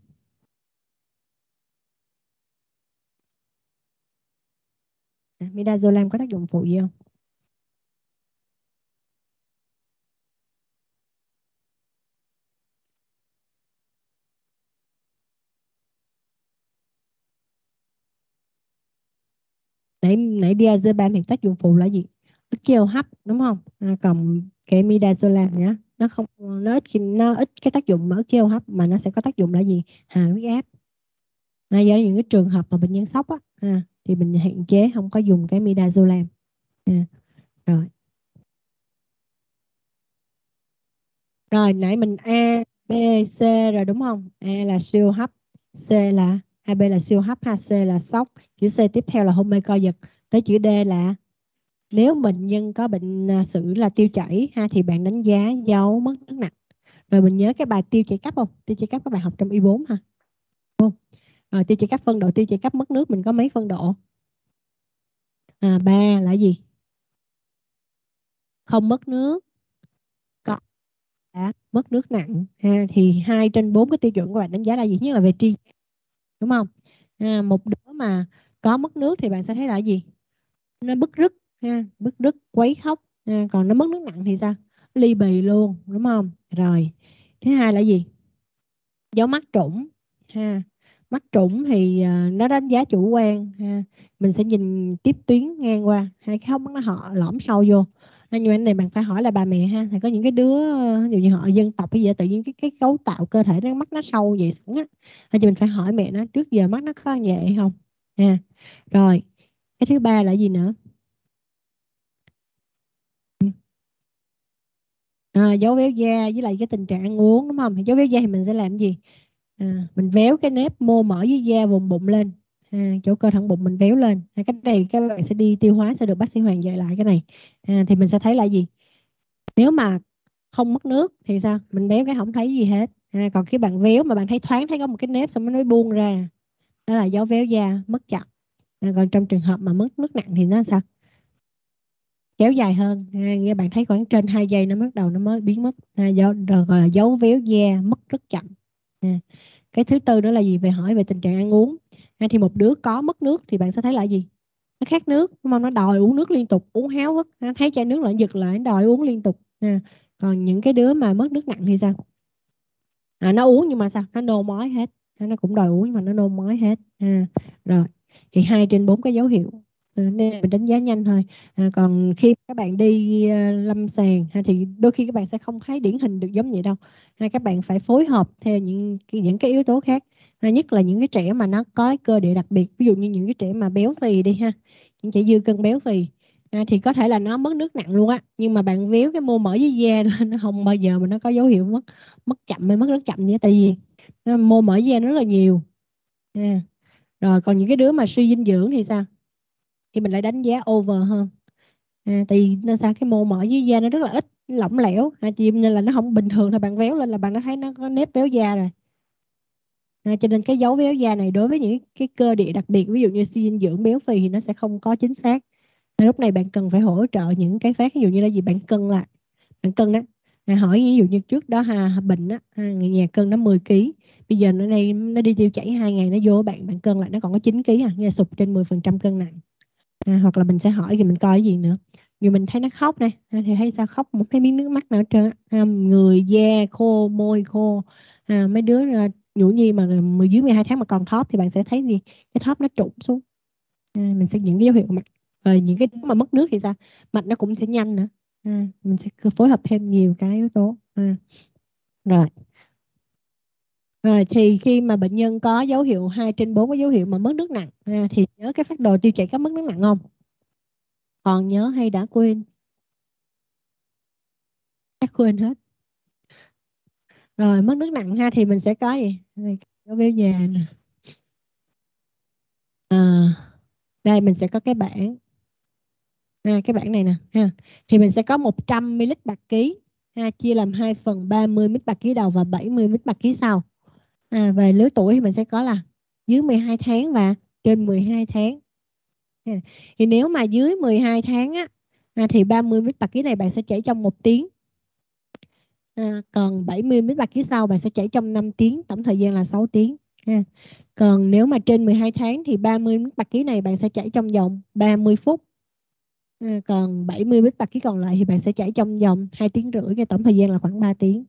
Midazolam có tác dụng phụ gì không? Nãy diazepam thì tác dụng phụ là gì? Ức chế hô hấp đúng không? Còn cái midazolam nhá, nó ít cái tác dụng mà ức chế hô hấp, mà nó sẽ có tác dụng là gì? Hạ huyết áp. Do những cái trường hợp mà bệnh nhân sốc á, thì mình hạn chế không có dùng cái midazolam. Rồi. Rồi nãy mình A, B, C rồi đúng không? A là siêu hấp, C là B là siêu hấp ha, C là sốc, chữ C tiếp theo là hôn mê co giật, tới chữ D là nếu bệnh nhân có bệnh sử là tiêu chảy ha, thì bạn đánh giá dấu mất nước nặng. Rồi mình nhớ cái bài tiêu chảy cấp không? Tiêu chảy cấp các bạn học trong Y4 ha. Rồi tiêu chảy cấp, phân độ tiêu chảy cấp mất nước mình có mấy phân độ? 3 là gì? Không mất nước, có mất nước nặng ha. Thì 2/4 cái tiêu chuẩn của bạn đánh giá là gì? Nhất là về tri, đúng không? Một đứa mà có mất nước thì bạn sẽ thấy là gì? Nó bứt rứt ha, bứt rứt quấy khóc. Còn nó mất nước nặng thì sao? Ly bì luôn, đúng không? Rồi thứ hai là gì? Dấu mắt trũng ha. Mắt trũng thì nó đánh giá chủ quan ha. Mình sẽ nhìn tiếp tuyến ngang qua, hai cái hốc mắt nó họ lõm sâu vô. Nhưng mà cái này bạn phải hỏi là bà mẹ ha. Thì có những cái đứa ví dụ như họ dân tộc hay gì tự nhiên cái cấu tạo cơ thể nó mắt nó sâu vậy sẵn á, thì mình phải hỏi mẹ nó trước giờ mắt nó có vậy không ha. Rồi cái thứ ba là gì nữa? Dấu véo da với lại cái tình trạng ăn uống đúng không? Thì dấu véo da thì mình sẽ làm gì? Mình véo cái nếp mô mỡ dưới da vùng bụng lên, chỗ cơ thẳng bụng mình véo lên. Cái này các bạn sẽ đi tiêu hóa sẽ được bác sĩ Hoàng dạy lại cái này. Thì mình sẽ thấy là gì? Nếu mà không mất nước thì sao? Mình véo cái không thấy gì hết. Còn khi bạn véo mà bạn thấy thoáng thấy có một cái nếp xong nó buông ra, đó là dấu véo da mất chậm. Còn trong trường hợp mà mất nước nặng thì nó sao? Kéo dài hơn, nghe bạn thấy khoảng trên 2 giây nó bắt đầu nó mới biến mất. Rồi gọi là dấu véo da mất rất chậm. Cái thứ tư đó là gì? Về hỏi về tình trạng ăn uống. Thì một đứa có mất nước thì bạn sẽ thấy là gì? Nó khát nước đúng không? Nó đòi uống nước liên tục, uống háo hức, thấy chai nước lại giật lại đòi uống liên tục. Còn những cái đứa mà mất nước nặng thì sao? Nó uống nhưng mà sao? Nó nôn mói hết. Nó cũng đòi uống nhưng mà nó nôn mói hết. Rồi thì 2/4 cái dấu hiệu. Nên mình đánh giá nhanh thôi. Còn khi các bạn đi lâm sàng thì đôi khi các bạn sẽ không thấy điển hình được giống vậy đâu. Các bạn phải phối hợp theo những cái yếu tố khác. Nhất là những cái trẻ mà nó có cơ địa đặc biệt, ví dụ như những cái trẻ mà béo phì đi ha, những trẻ dư cân béo phì, thì có thể là nó mất nước nặng luôn á, nhưng mà bạn véo cái mô mỡ dưới da nó không bao giờ mà nó có dấu hiệu mất mất chậm hay mất rất chậm nhé, tại vì nó mô mỡ da nó rất là nhiều. Rồi còn những cái đứa mà suy dinh dưỡng thì sao? Thì mình lại đánh giá over hơn. Tại vì nó sao, cái mô mỡ dưới da nó rất là ít, lỏng lẻo, chim nên là nó không bình thường, thì bạn véo lên là bạn đã thấy nó có nếp véo da rồi. Cho nên cái dấu véo da này đối với những cái cơ địa đặc biệt, ví dụ như suy dinh dưỡng béo phì thì nó sẽ không có chính xác. Nên lúc này bạn cần phải hỗ trợ những cái phát, ví dụ như là gì, bạn cân lại, bạn cân đó. Hỏi ví dụ như trước đó bệnh á, người nhà cân nó 10 kg, bây giờ nó đi tiêu chảy 2 ngày nó vô bạn bạn cân lại nó còn có 9 kg, nghe sụt trên 10% cân nặng. Hoặc là mình sẽ hỏi thì mình coi cái gì nữa. Vì mình thấy nó khóc này, thì thấy sao khóc một cái miếng nước mắt nào hết trơn á. Người da khô, môi khô. Mấy đứa nhũ nhi mà dưới 12 tháng mà còn thóp thì bạn sẽ thấy gì? Cái thóp nó trũng xuống. Mình sẽ những cái dấu hiệu của mặt. Rồi những cái đứa mà mất nước thì sao? Mạch nó cũng sẽ nhanh nữa. Mình sẽ phối hợp thêm nhiều cái yếu tố. Rồi. Rồi thì khi mà bệnh nhân có dấu hiệu 2/4 có dấu hiệu mà mất nước nặng, thì nhớ cái phác đồ tiêu chảy cấp mất nước nặng không? Còn nhớ hay đã quên? Chắc quên hết. Rồi mất nước nặng ha, thì mình sẽ có gì đây, có biểu nhà nè. Đây mình sẽ có cái bảng, cái bảng này nè ha, thì mình sẽ có 100 ml bạc ký ha, chia làm 2 phần, 30 ml bạc ký đầu và 70 ml bạc ký sau. Về lứa tuổi thì mình sẽ có là dưới 12 tháng và trên 12 tháng. Thì nếu mà dưới 12 tháng á, thì 30 ml bạc ký này bạn sẽ chảy trong 1 tiếng. Còn 70 ml bạc ký sau bạn sẽ chảy trong 5 tiếng, tổng thời gian là 6 tiếng. Còn nếu mà trên 12 tháng thì 30 ml bạc ký này bạn sẽ chảy trong vòng 30 phút. Còn 70 ml bạc ký còn lại thì bạn sẽ chảy trong vòng 2 tiếng rưỡi, cái tổng thời gian là khoảng 3 tiếng.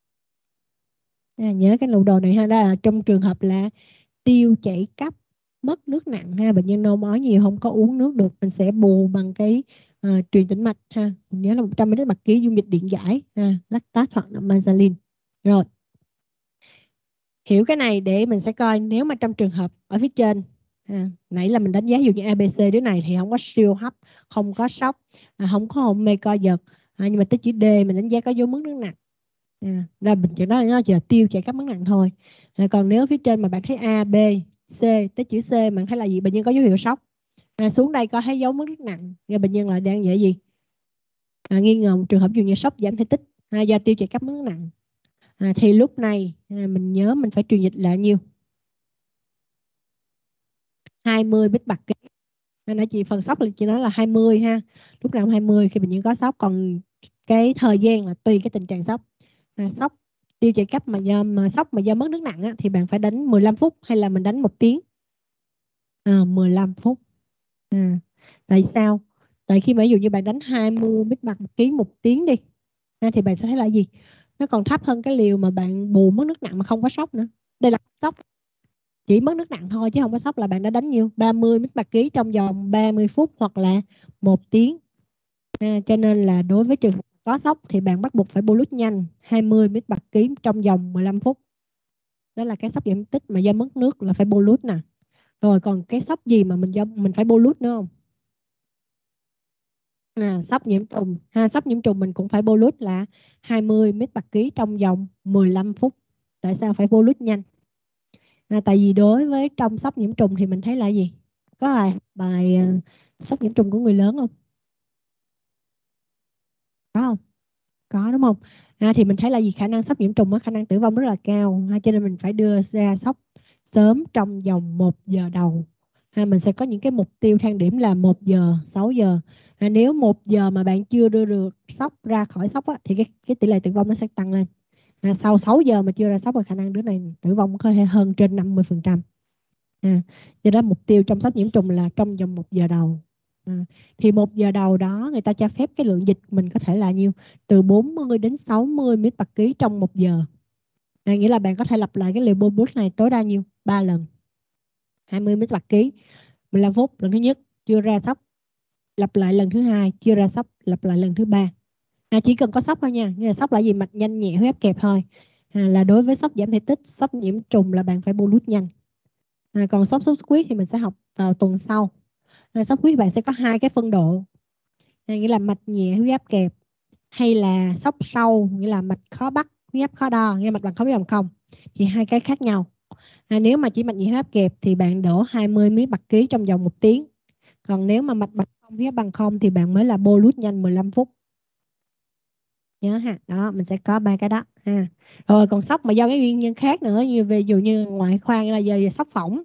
Nhớ cái lô đồ này ha, đó là trong trường hợp là tiêu chảy cấp, mất nước nặng ha, bệnh nhân nôn ói nhiều không có uống nước được, mình sẽ bù bằng cái truyền tĩnh mạch ha. Mình nhớ là 100 ml bạc ký dung dịch điện giải ha, lactate hoặc là Mazalin. Rồi hiểu cái này để mình sẽ coi nếu mà trong trường hợp ở phía trên nãy là mình đánh giá ví dụ như ABC đứa này thì không có siêu hấp, không có sốc, không có hôn mê co giật, nhưng mà tới chữ D mình đánh giá có dấu mức nước nặng. Ra mình chỉ nói nó chỉ là tiêu chảy cấp mức nặng thôi. Còn nếu phía trên mà bạn thấy A, B, C, tới chữ C bạn thấy là gì? Bệnh nhân có dấu hiệu sốc. Xuống đây có thấy dấu mức nước nặng, và bệnh nhân là đang dễ gì? Nghi ngờ một trường hợp ví dụ như sốc giảm thể tích do tiêu chảy cấp mức nước nặng. Thì lúc này mình nhớ mình phải truyền dịch là nhiêu? 20 ml bạc ký. Nãy chị phần sốc là chị nói là 20 ha. Lúc nào 20 khi bệnh nhân có sốc, còn cái thời gian là tùy cái tình trạng sốc. Sốc tiêu chảy cấp mà sốc mà do mất nước nặng thì bạn phải đánh 15 phút hay là mình đánh 1 tiếng? 15 phút. Tại sao? Tại khi mà ví dụ như bạn đánh 20 ml bạc ký 1 tiếng đi, thì bạn sẽ thấy là gì? Nó còn thấp hơn cái liều mà bạn bù mất nước nặng mà không có sốc nữa. Đây là sốc, chỉ mất nước nặng thôi chứ không có sốc, là bạn đã đánh nhiêu? 30 ml bạc ký trong vòng 30 phút hoặc là 1 tiếng. Cho nên là đối với trường hợp có sốc thì bạn bắt buộc phải bolus nhanh 20 ml bạc ký trong vòng 15 phút. Đó là cái sốc giảm tích mà do mất nước là phải bolus nè. Rồi còn cái sốc gì mà mình phải bolus nữa không? Sốc nhiễm trùng sốc nhiễm trùng mình cũng phải bolus là 20 ml bạc ký trong vòng 15 phút. Tại sao phải bolus nhanh? Tại vì đối với trong sốc nhiễm trùng thì mình thấy là gì? Có bài sốc nhiễm trùng của người lớn không? Có không? Có đúng không? Thì mình thấy là gì? Khả năng sốc nhiễm trùng, khả năng tử vong rất là cao, cho nên mình phải đưa ra sốc sớm trong vòng 1 giờ đầu. Mình sẽ có những cái mục tiêu thang điểm là 1 giờ, 6 giờ. Nếu 1 giờ mà bạn chưa đưa được sốc ra khỏi sốc thì cái tỷ lệ tử vong nó sẽ tăng lên. Sau 6 giờ mà chưa ra sốc thì khả năng đứa này tử vong có thể hơn trên 50%. Do đó mục tiêu trong sốc nhiễm trùng là trong vòng 1 giờ đầu. Thì 1 giờ đầu đó người ta cho phép cái lượng dịch mình có thể là nhiêu? Từ 40 đến 60 ml bạc ký trong 1 giờ. Nghĩa là bạn có thể lặp lại cái liều bolus này tối đa nhiêu? 3 lần. 20 ml bạc ký 15 phút lần thứ nhất, chưa ra sốc, lặp lại lần thứ hai, chưa ra sốc, lặp lại lần thứ ba. Chỉ cần có sốc thôi nha. Như là sốc là gì? Mạch nhanh nhẹ, huyết áp kẹp thôi. Là đối với sốc giảm thể tích, sốc nhiễm trùng là bạn phải bolus nhanh. Còn sốc sốt xuất huyết thì mình sẽ học vào tuần sau. Sốt xuất huyết bạn sẽ có 2 cái phân độ, nghĩa là mạch nhẹ huyết áp kẹp, hay là sốc sâu nghĩa là mạch khó bắt, huyết áp khó đo, nghe mạch bằng 0 với bằng 0, thì 2 cái khác nhau. Nếu mà chỉ mạch nhẹ huyết áp kẹp thì bạn đổ 20 ml bạc ký trong vòng 1 tiếng. Còn nếu mà mạch bằng 0, huyết áp bằng 0 thì bạn mới là bolus nhanh 15 phút. Nhớ ha, đó mình sẽ có 3 cái đó ha. Rồi còn sốc mà do cái nguyên nhân khác nữa, như ví dụ như ngoại khoa là giờ sốc phỏng.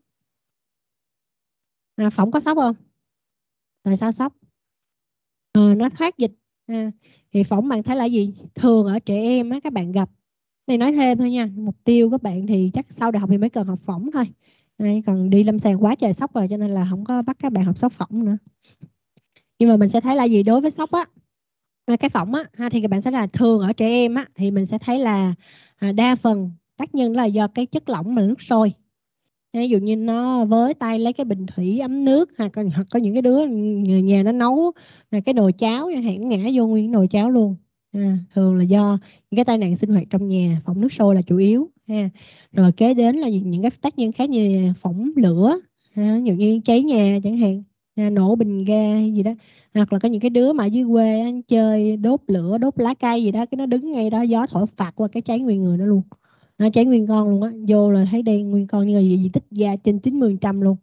Phỏng có sốc không? Tại sao sốc? Nó thoát dịch. Thì phỏng bạn thấy là gì? Thường ở trẻ em các bạn gặp. Này nói thêm thôi nha, mục tiêu các bạn thì chắc sau đại học thì mới cần học phỏng thôi. Còn đi lâm sàng quá trời sốc rồi cho nên là không có bắt các bạn học sốc phỏng nữa. Nhưng mà mình sẽ thấy là gì? Đối với sốc cái phỏng thì các bạn sẽ là thường ở trẻ em thì mình sẽ thấy là đa phần tác nhân là do cái chất lỏng mà nước sôi. Ví dụ như nó với tay lấy cái bình thủy ấm nước, hoặc có những cái đứa người nhà nó nấu cái nồi cháo chẳng hạn, ngã vô nguyên nồi cháo luôn. Thường là do những cái tai nạn sinh hoạt trong nhà, phỏng nước sôi là chủ yếu ha. Rồi kế đến là những cái tác nhân khác như phỏng lửa, ví dụ như cháy nhà chẳng hạn, nổ bình ga hay gì đó, hoặc là có những cái đứa mà ở dưới quê á, chơi đốt lửa đốt lá cây gì đó, cái nó đứng ngay đó gió thổi phạt qua cái cháy nguyên người nó luôn. Nó cháy nguyên con luôn á, vô là thấy đen nguyên con, như là diện tích da trên 90% luôn.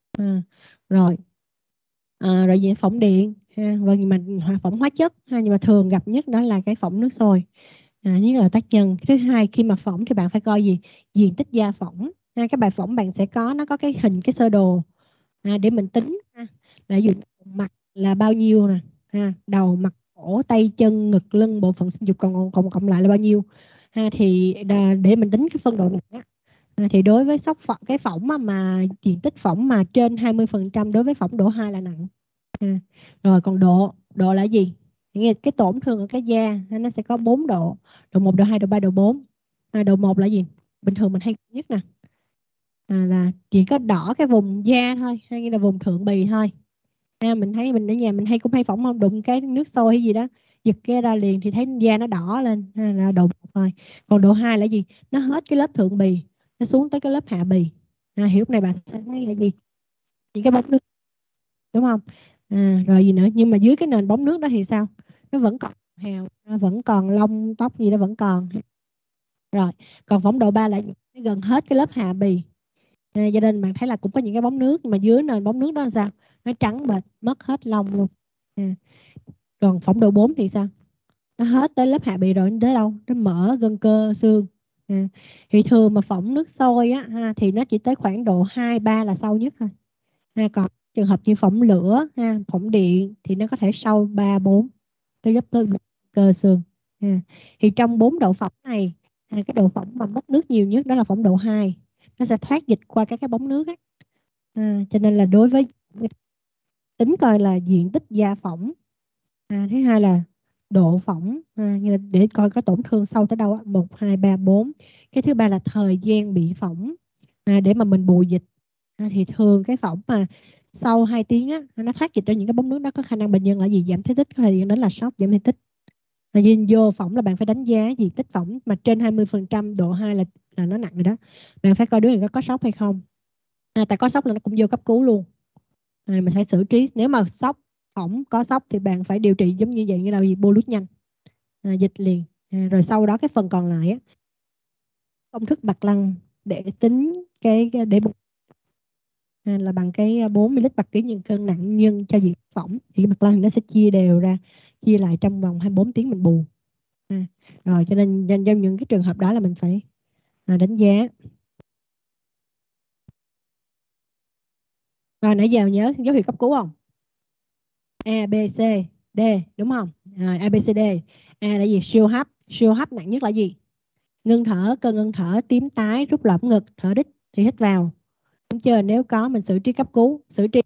Rồi rồi về phỏng điện ha, vâng, nhưng mà phỏng hóa chất ha, nhưng mà thường gặp nhất đó là cái phỏng nước sôi. Nhất là tác nhân. Thứ hai, khi mà phỏng thì bạn phải coi gì, diện tích da phỏng. Cái bài phỏng bạn sẽ có, nó có cái hình cái sơ đồ để mình tính là ví dụ mặt là bao nhiêu nè, đầu, mặt, cổ, tay, chân, ngực, lưng, bộ phận sinh dục cộng lại là bao nhiêu thì để mình tính cái phân độ nặng thì đối với cái phỏng mà diện tích phỏng mà trên 20% đối với phỏng độ 2 là nặng. Rồi còn độ là gì? Nghe cái tổn thương ở cái da nó sẽ có 4 độ: độ 1, độ 2, độ 3, độ 4. Độ 1 là gì? Bình thường mình hay nhất nè, là chỉ có đỏ cái vùng da thôi, hay như là vùng thượng bì thôi. Mình thấy mình ở nhà mình cũng hay phỏng, không đụng cái nước sôi hay gì đó, giật cái ra liền thì thấy da nó đỏ lên, là độ 1 thôi. Còn độ 2 là gì? Nó hết cái lớp thượng bì, nó xuống tới cái lớp hạ bì. Thì lúc này bạn sẽ thấy là gì? Những cái bóng nước, đúng không? Rồi gì nữa, nhưng mà dưới cái nền bóng nước đó thì sao? Nó vẫn còn hào, vẫn còn lông tóc gì đó vẫn còn. Rồi còn phỏng độ 3 là gần hết cái lớp hạ bì, cho nên bạn thấy là cũng có những cái bóng nước, nhưng mà dưới nền bóng nước đó là sao? Nó trắng bệch, mất hết lông luôn. Còn phỏng độ 4 thì sao? Nó hết tới lớp hạ bì rồi, nó tới đâu? Nó mở gân cơ xương. Thì thường mà phỏng nước sôi á thì nó chỉ tới khoảng độ 2, 3 là sâu nhất thôi. Còn trường hợp như phỏng lửa phỏng điện thì nó có thể sâu 3, 4 tới gấp tới cơ xương. Thì trong 4 độ phỏng này, cái độ phỏng mà mất nước nhiều nhất đó là phỏng độ 2. Nó sẽ thoát dịch qua các cái bóng nước ấy. Cho nên là đối với tính coi là diện tích da phỏng, thứ hai là độ phỏng, như là để coi có tổn thương sâu tới đâu, 1, 2, 3, 4. Cái thứ ba là thời gian bị phỏng, để mà mình bù dịch. Thì thường cái phỏng mà sau 2 tiếng nó thoát dịch ra những cái bóng nước đó, có khả năng bệnh nhân là gì, giảm thể tích, có thể dẫn đến là sốc, giảm thể tích. Nhưng vô phỏng là bạn phải đánh giá diện tích phỏng mà trên 20% độ 2 là nó nặng rồi đó. Bạn phải coi đứa này có sốc hay không. Tại có sốc là nó cũng vô cấp cứu luôn. Mình phải xử trí. Nếu mà phỏng có sốc thì bạn phải điều trị giống như vậy, như là gì, bolus nhanh, dịch liền. Rồi sau đó cái phần còn lại công thức Bạc Lăng để tính cái để là bằng cái 40 lít bạc ký nhân cân nặng nhân cho diện phỏng, thì cái Bạc Lăng nó sẽ chia đều ra, chia lại trong vòng 24 tiếng mình bù. Rồi cho nên trong những cái trường hợp đó là mình phải đánh giá. Rồi nãy giờ nhớ dấu hiệu cấp cứu không? A, B, C, D, đúng không? A, B, C, D. A là gì? Siêu hấp nặng nhất là gì? Ngưng thở, cơn ngưng thở, tím tái, rút lõm ngực, thở đít thì hít vào. Đúng chưa? Nếu có mình xử trí cấp cứu, xử trí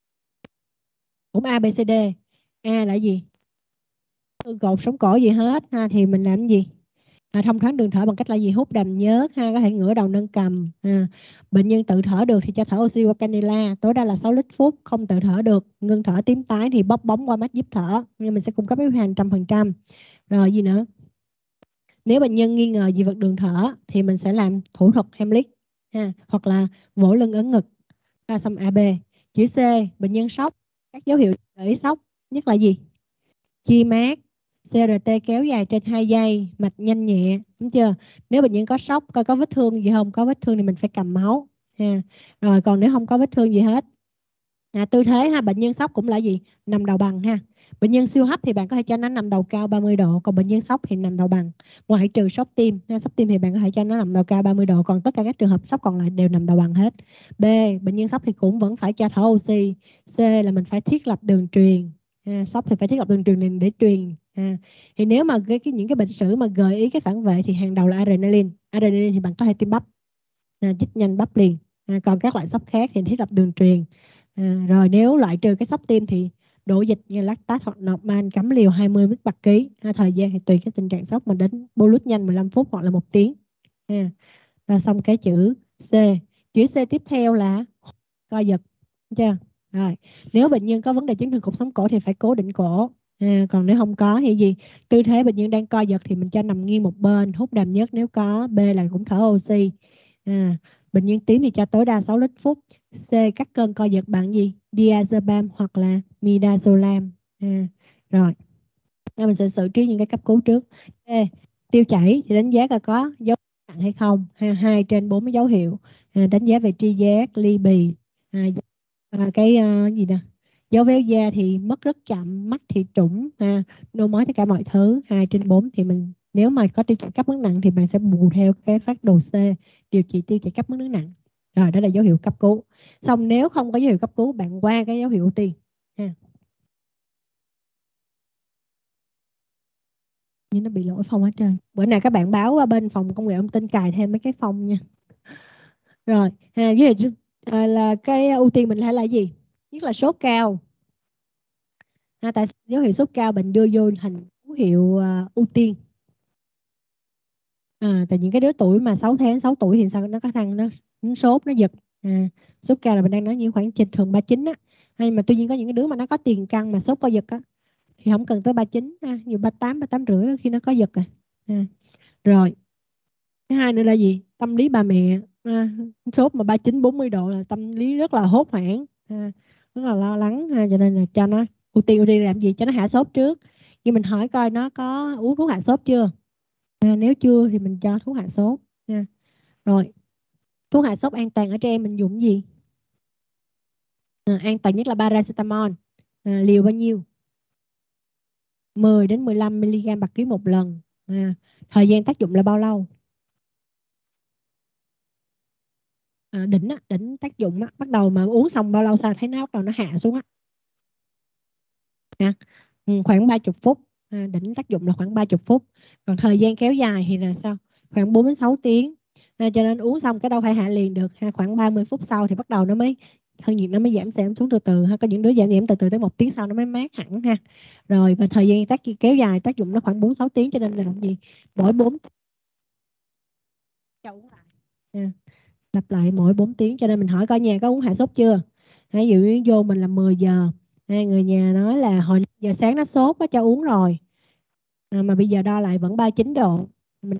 cũng A, B, C, D. A là gì? Xương cột sống cổ gì hết thì mình làm gì? Thông thoáng đường thở bằng cách là gì? Hút đàm nhớt có thể ngửa đầu nâng cầm. Bệnh nhân tự thở được thì cho thở oxy qua cannula, tối đa là 6 lít phút. Không tự thở được, ngưng thở tím tái thì bóp bóng qua mắt giúp thở, nhưng mình sẽ cung cấp cái hàng 100%. Rồi gì nữa? Nếu bệnh nhân nghi ngờ dị vật đường thở thì mình sẽ làm thủ thuật Heimlich hoặc là vỗ lưng ấn ngực. Xong AB. Chữ C, bệnh nhân sốc. Các dấu hiệu để sốc nhất là gì? Chi mát, CRT kéo dài trên 2 giây, mạch nhanh nhẹ, đúng chưa? Nếu bệnh nhân có sốc, coi có vết thương gì không, có vết thương thì mình phải cầm máu. Rồi còn nếu không có vết thương gì hết, tư thế bệnh nhân sốc cũng là gì? Nằm đầu bằng Bệnh nhân siêu hấp thì bạn có thể cho nó nằm đầu cao 30 độ, còn bệnh nhân sốc thì nằm đầu bằng. Ngoại trừ sốc tim, sốc tim thì bạn có thể cho nó nằm đầu cao 30 độ, còn tất cả các trường hợp sốc còn lại đều nằm đầu bằng hết. B, bệnh nhân sốc thì cũng vẫn phải cho thở oxy. C là mình phải thiết lập đường truyền. Sốc thì phải thiết lập đường truyền để truyền. Thì nếu mà những cái bệnh sử mà gợi ý cái phản vệ thì hàng đầu là adrenaline. Adrenaline thì bạn có thể tiêm bắp, chích nhanh bắp liền. Còn các loại sốc khác thì thiết lập đường truyền. Rồi nếu loại trừ cái sốc tim thì đổ dịch như lactat hoặc norman, cấm liều 20 ml bạc ký. Thời gian thì tùy cái tình trạng sốc mà đến bolus nhanh 15 phút hoặc là 1 tiếng. Và xong cái chữ C. Chữ C tiếp theo là co giật, chưa? Rồi nếu bệnh nhân có vấn đề chấn thương cột sống cổ thì phải cố định cổ. Còn nếu không có thì gì? Tư thế bệnh nhân đang co giật thì mình cho nằm nghiêng một bên, hút đàm nhớt nếu có. B là cũng thở oxy. Bệnh nhân tím thì cho tối đa 6 lít phút. C. Các cơn co giật bằng gì? Diazepam hoặc là midazolam. Rồi, mình sẽ xử trí những cái cấp cứu trước. D. Tiêu chảy thì đánh giá coi có dấu nặng hay không. 2 trên 4 dấu hiệu. Đánh giá về tri giác, ly bì. Cái gì nè, dấu véo da thì mất rất chậm, mắt thì trũng, nôn mói tất cả mọi thứ. 2 trên 4 thì mình, nếu mà có tiêu chảy cấp mức nặng thì bạn sẽ bù theo cái phác đồ C, điều trị tiêu chảy cấp mức nặng. Rồi, đó là dấu hiệu cấp cứu. Xong nếu không có dấu hiệu cấp cứu, bạn qua cái dấu hiệu ưu tiên ha. Nhưng nó bị lỗi phong hết trơn. Bữa nào các bạn báo qua bên phòng công nghệ thông tin cài thêm mấy cái phong nha. Rồi, với là cái ưu tiên mình hay là gì? Nhất là sốt cao. Tại sao dấu hiệu sốt cao mình đưa vô thành dấu hiệu ưu tiên? Tại những cái đứa tuổi mà 6 tháng, 6 tuổi thì sao nó có thằng nó sốt, nó giật. Sốt cao là mình đang nói những khoảng trên thường 39 á. Hay mà tuy nhiên có những cái đứa mà nó có tiền căn mà sốt co giật á thì không cần tới 39, nhiều 38, 38 rưỡi đó khi nó có giật rồi. Rồi, thứ hai nữa là gì? Tâm lý bà mẹ. Sốt mà 39, 40 độ là tâm lý rất là hốt hoảng, rất là lo lắng, cho nên là cho nó ưu tiên làm gì cho nó hạ sốt trước. Nhưng mình hỏi coi nó có uống thuốc hạ sốt chưa. Nếu chưa thì mình cho thuốc hạ sốt nha. Rồi, thuốc hạ sốt an toàn ở trẻ em mình dùng gì? An toàn nhất là paracetamol. Liều bao nhiêu? 10 đến 15 mg bạc ký một lần. Thời gian tác dụng là bao lâu? Đỉnh tác dụng bắt đầu mà uống xong bao lâu sau thấy nó bắt đầu nó hạ xuống khoảng 30 phút. Đỉnh tác dụng là khoảng 30 phút. Còn thời gian kéo dài thì là sao? Khoảng 4 đến 6 tiếng. Cho nên uống xong cái đâu phải hạ liền được. Khoảng 30 phút sau thì bắt đầu nó mới thân nhiệt nó mới giảm xuống từ từ. Có những đứa giảm từ từ tới 1 tiếng sau nó mới mát hẳn ha. Rồi, và thời gian kéo dài tác dụng nó khoảng 4-6 tiếng, cho nên là gì? Mỗi 4 cho uống lại. Lặp lại mỗi 4 tiếng, cho nên mình hỏi coi nhà có uống hạ sốt chưa. Ví dụ như vô mình là 10 giờ, người nhà nói là hồi giờ sáng nó sốt có cho uống rồi, mà bây giờ đo lại vẫn 39 độ. Mình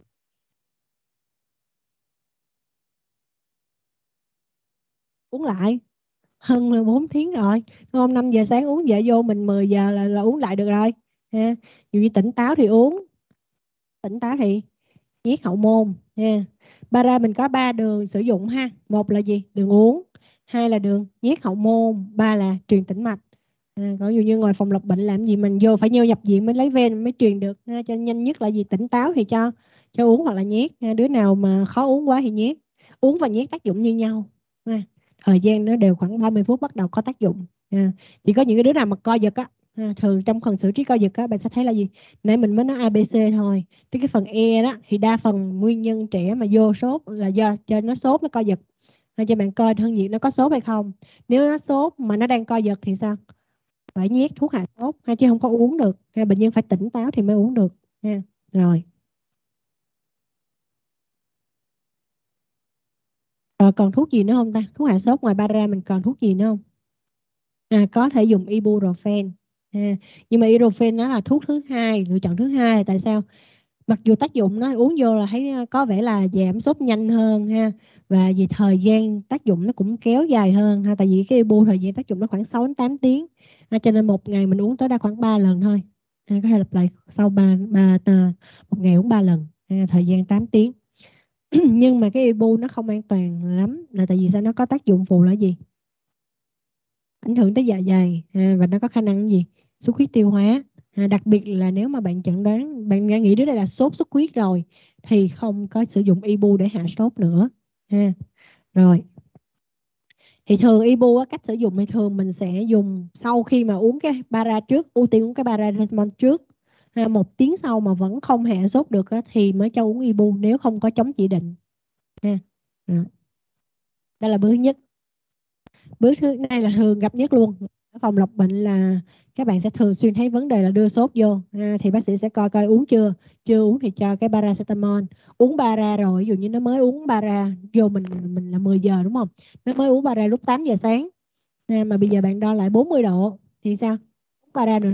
uống lại hơn là 4 tiếng rồi. Hôm 5 giờ sáng uống, giờ vô mình 10 giờ là uống lại được rồi. Dù như tỉnh táo thì uống, tỉnh táo thì nhét hậu môn nha. Bara mình có 3 đường sử dụng ha. Một là gì? Đường uống. Hai là đường nhét hậu môn. Ba là truyền tĩnh mạch. Còn dụ như ngoài phòng lọc bệnh làm gì mình vô phải vô nhập viện mới lấy ven mới truyền được. Cho nên nhanh nhất là gì? Tỉnh táo thì cho uống hoặc là nhét. Đứa nào mà khó uống quá thì nhét. Uống và nhét tác dụng như nhau. Thời gian nó đều khoảng 30 phút bắt đầu có tác dụng. Chỉ có những cái đứa nào mà co giật á, thường trong phần xử trí co giật á, bạn sẽ thấy là gì? Nãy mình mới nói ABC thôi. Thì cái phần E đó thì đa phần nguyên nhân trẻ mà vô sốt là do cho nó sốt, nó co giật. Cho bạn coi thân nhiệt nó có sốt hay không. Nếu nó sốt mà nó đang co giật thì sao? Phải nhét thuốc hạ sốt chứ không có uống được. Bệnh nhân phải tỉnh táo thì mới uống được nha. Rồi. Rồi còn thuốc gì nữa không ta? Thuốc hạ sốt ngoài Para mình còn thuốc gì nữa không? Có thể dùng ibuprofen. Nhưng mà ibuprofen nó là thuốc thứ hai, lựa chọn thứ hai. Tại sao? Mặc dù tác dụng nó uống vô là thấy có vẻ là giảm sốt nhanh hơn ha, và vì thời gian tác dụng nó cũng kéo dài hơn ha, tại vì cái ibu thời gian tác dụng nó khoảng 6 đến 8 tiếng. Cho nên một ngày mình uống tối đa khoảng 3 lần thôi. Có thể lặp lại sau một ngày uống 3 lần, thời gian 8 tiếng. Nhưng mà cái ibu nó không an toàn lắm là tại vì sao? Nó có tác dụng phụ là gì? Ảnh hưởng tới dạ dày, và nó có khả năng gì? Xuất huyết tiêu hóa. Đặc biệt là nếu mà bạn chẩn đoán, bạn đã nghĩ đến đây là sốt xuất huyết rồi thì không có sử dụng ibu để hạ sốt nữa. Rồi, thì thường ibu á, cách sử dụng thì thường mình sẽ dùng sau khi mà uống cái para trước, ưu tiên uống cái paracetamol trước. 1 tiếng sau mà vẫn không hạ sốt được á, thì mới cho uống ibu nếu không có chống chỉ định. Rồi. Đây là bước thứ nhất. Bước thứ này là thường gặp nhất luôn. Ở phòng lọc bệnh là các bạn sẽ thường xuyên thấy vấn đề là đưa sốt vô. Thì bác sĩ sẽ coi coi uống chưa. Chưa uống thì cho cái paracetamol. Uống para rồi, ví dụ như nó mới uống para vô, mình là 10 giờ đúng không? Nó mới uống para lúc 8 giờ sáng. Mà bây giờ bạn đo lại 40 độ thì sao? Uống para nữa nó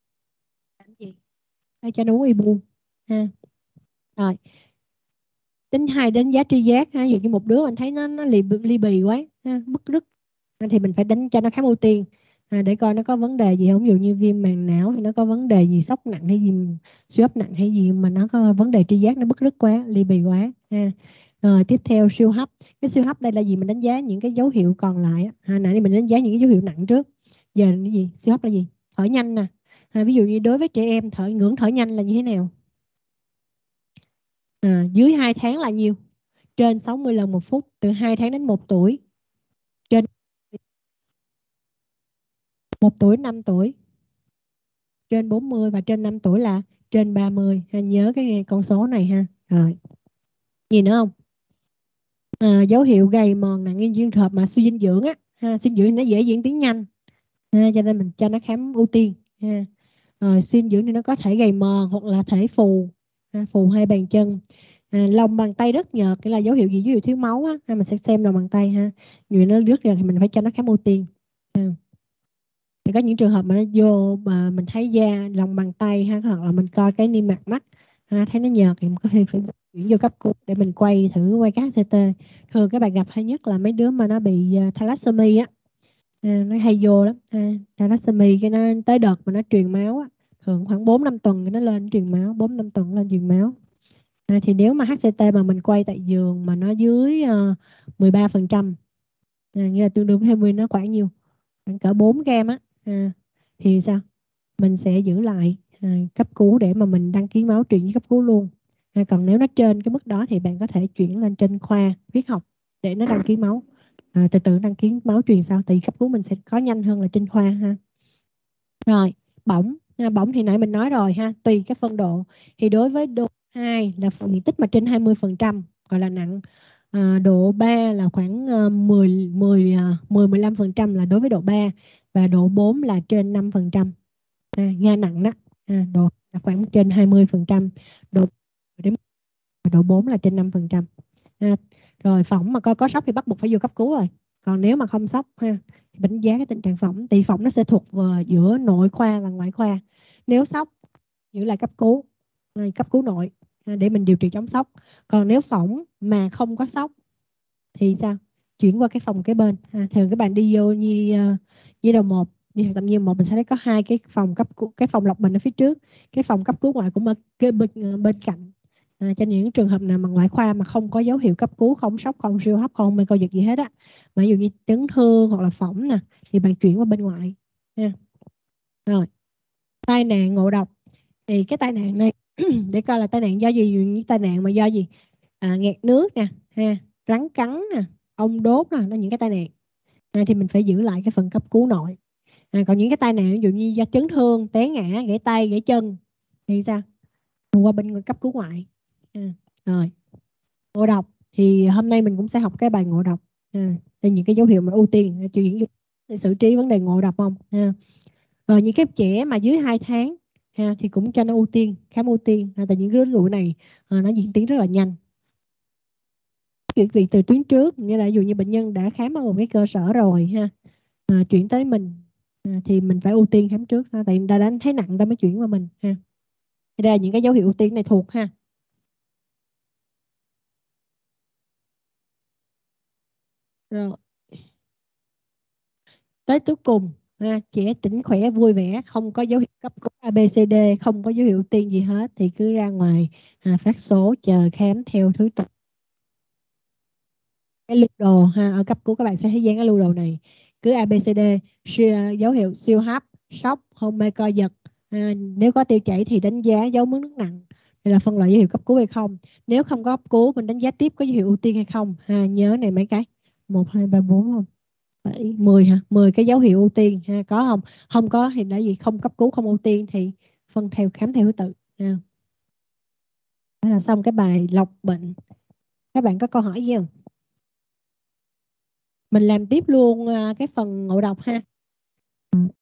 làm gì? Cho nó uống ibu. Rồi. Tính 2 đánh giá tri giác ha. Ví dụ như một đứa mình thấy nó ly bì quá ha, bứt rứt thì mình phải đánh cho nó khám ưu tiên để coi nó có vấn đề gì không. Ví dụ như viêm màng não thì nó có vấn đề gì, sốc nặng hay gì, suy hấp nặng hay gì mà nó có vấn đề tri giác, nó bứt rứt quá, ly bì quá ha. Rồi tiếp theo siêu hấp. Cái siêu hấp đây là gì? Mình đánh giá những cái dấu hiệu còn lại nãy mình đánh giá những cái dấu hiệu nặng trước, giờ là cái gì? Siêu hấp là gì? Thở nhanh nè. Ví dụ như đối với trẻ em ngưỡng thở nhanh là như thế nào? Dưới 2 tháng là nhiêu? Trên 60 lần một phút, từ 2 tháng đến 1 tuổi. Trên 1 tuổi 5 tuổi, trên 40 và trên 5 tuổi là trên 30 ha. Nhớ cái con số này ha. Rồi gì nữa không? Dấu hiệu gầy mòn nặng in trường hợp mà suy dinh dưỡng suy dinh dưỡng nó dễ diễn tiến nhanh cho nên mình cho nó khám ưu tiên ha. Rồi suy dinh dưỡng thì nó có thể gầy mòn hoặc là thể phù phù hai bàn chân. Lòng bàn tay rất nhợt, cái là dấu hiệu gì? Dấu hiệu thiếu máu mình sẽ xem lòng bàn tay ha. Vì nó rất nhợt thì mình phải cho nó khám ưu tiên. Thì có những trường hợp mà nó vô mà mình thấy da lòng bàn tay hoặc là mình coi cái niêm mạc mắt thấy nó nhợt thì mình có thể phải chuyển vô cấp cứu để mình quay cái HCT. Thường các bạn gặp hay nhất là mấy đứa mà nó bị thalassemia nó hay vô lắm. Thalassemia cái nó tới đợt mà nó truyền máu thường khoảng 4-5 tuần nó lên truyền máu, 4-5 tuần lên truyền máu. Thì nếu mà HCT mà mình quay tại giường mà nó dưới 13%, nghĩa là tương đương với heroin, nó khoảng nhiêu? Khoảng cỡ 4 gram thì sao? Mình sẽ giữ lại cấp cứu để mà mình đăng ký máu truyền với cấp cứu luôn. Còn nếu nó trên cái mức đó thì bạn có thể chuyển lên trên khoa huyết học để nó đăng ký máu. Từ từ đăng ký máu truyền sau, thì cấp cứu mình sẽ có nhanh hơn là trên khoa ha. Rồi bỏng. Bỏng thì nãy mình nói rồi ha, tùy cái phân độ. Thì đối với độ 2 là diện tích mà trên 20% gọi là nặng. Độ 3 là khoảng 10-15% là đối với độ 3, và độ 4 là trên 5%. Nha nặng đó. Độ là khoảng trên 20%, độ đến độ 4 là trên 5%. Rồi phỏng mà có sốc thì bắt buộc phải vô cấp cứu rồi. Còn nếu mà không sốc thì đánh giá cái tình trạng phỏng. Thì phỏng nó sẽ thuộc vào giữa nội khoa và ngoại khoa. Nếu sốc giữ lại cấp cứu nội để mình điều trị chống sốc. Còn nếu phỏng mà không có sốc thì sao? Chuyển qua cái phòng kế bên. Thường các bạn đi vô như đầu 1, đi học tạm nhiên 1, mình sẽ thấy có 2 cái phòng cấp cứu, cái phòng lọc bệnh ở phía trước, cái phòng cấp cứu ngoại cũng ở bên cạnh. Cho những trường hợp nào mà ngoại khoa mà không có dấu hiệu cấp cứu, không sốc, không siêu hấp, không mê co giật gì hết mà ví dụ như chấn thương hoặc là phỏng thì bạn chuyển qua bên ngoài ha. Rồi tai nạn ngộ độc. Thì cái tai nạn này để coi là tai nạn do gì. Những tai nạn mà do gì? Nghẹt nước rắn cắn ong đốt nó những cái tai nạn thì mình phải giữ lại cái phần cấp cứu nội. Còn những cái tai nạn ví dụ như do chấn thương, té ngã, gãy tay, gãy chân thì sao? Qua bên cấp cứu ngoại. Rồi ngộ độc thì hôm nay mình cũng sẽ học cái bài ngộ độc. Thì những cái dấu hiệu mà ưu tiên để xử trí vấn đề ngộ độc không. Rồi những cái trẻ mà dưới 2 tháng thì cũng cho nó ưu tiên, khám ưu tiên. Tại những cái lứa này nó diễn tiến rất là nhanh. Chuyển viện từ tuyến trước, nghĩa là ví dụ như bệnh nhân đã khám ở một cái cơ sở rồi chuyển tới mình thì mình phải ưu tiên khám trước tại người ta đã thấy nặng ta mới chuyển qua mình ha. Đây là những cái dấu hiệu ưu tiên này thuộc ha. Rồi tới cuối cùng trẻ tỉnh khỏe vui vẻ, không có dấu hiệu cấp cứu ABCD, không có dấu hiệu ưu tiên gì hết thì cứ ra ngoài phát số chờ khám theo thứ tự. Cái lưu đồ ở cấp cứu các bạn sẽ thấy dán cái lưu đồ này, cứ ABCD, dấu hiệu siêu hấp, sốc, hôn mê co giật. Nếu có tiêu chảy thì đánh giá dấu mức nước nặng, đây là phân loại dấu hiệu cấp cứu hay không. Nếu không có cấp cứu mình đánh giá tiếp có dấu hiệu ưu tiên hay không. Nhớ này mấy cái 1, 2, 3, 4 không? 7, 10 10 cái dấu hiệu ưu tiên có không? Không có thì là gì? Không cấp cứu, không ưu tiên thì phân theo khám theo thứ tự. Đó là xong cái bài lọc bệnh. Các bạn có câu hỏi gì không? Mình làm tiếp luôn cái phần ngộ độc ha.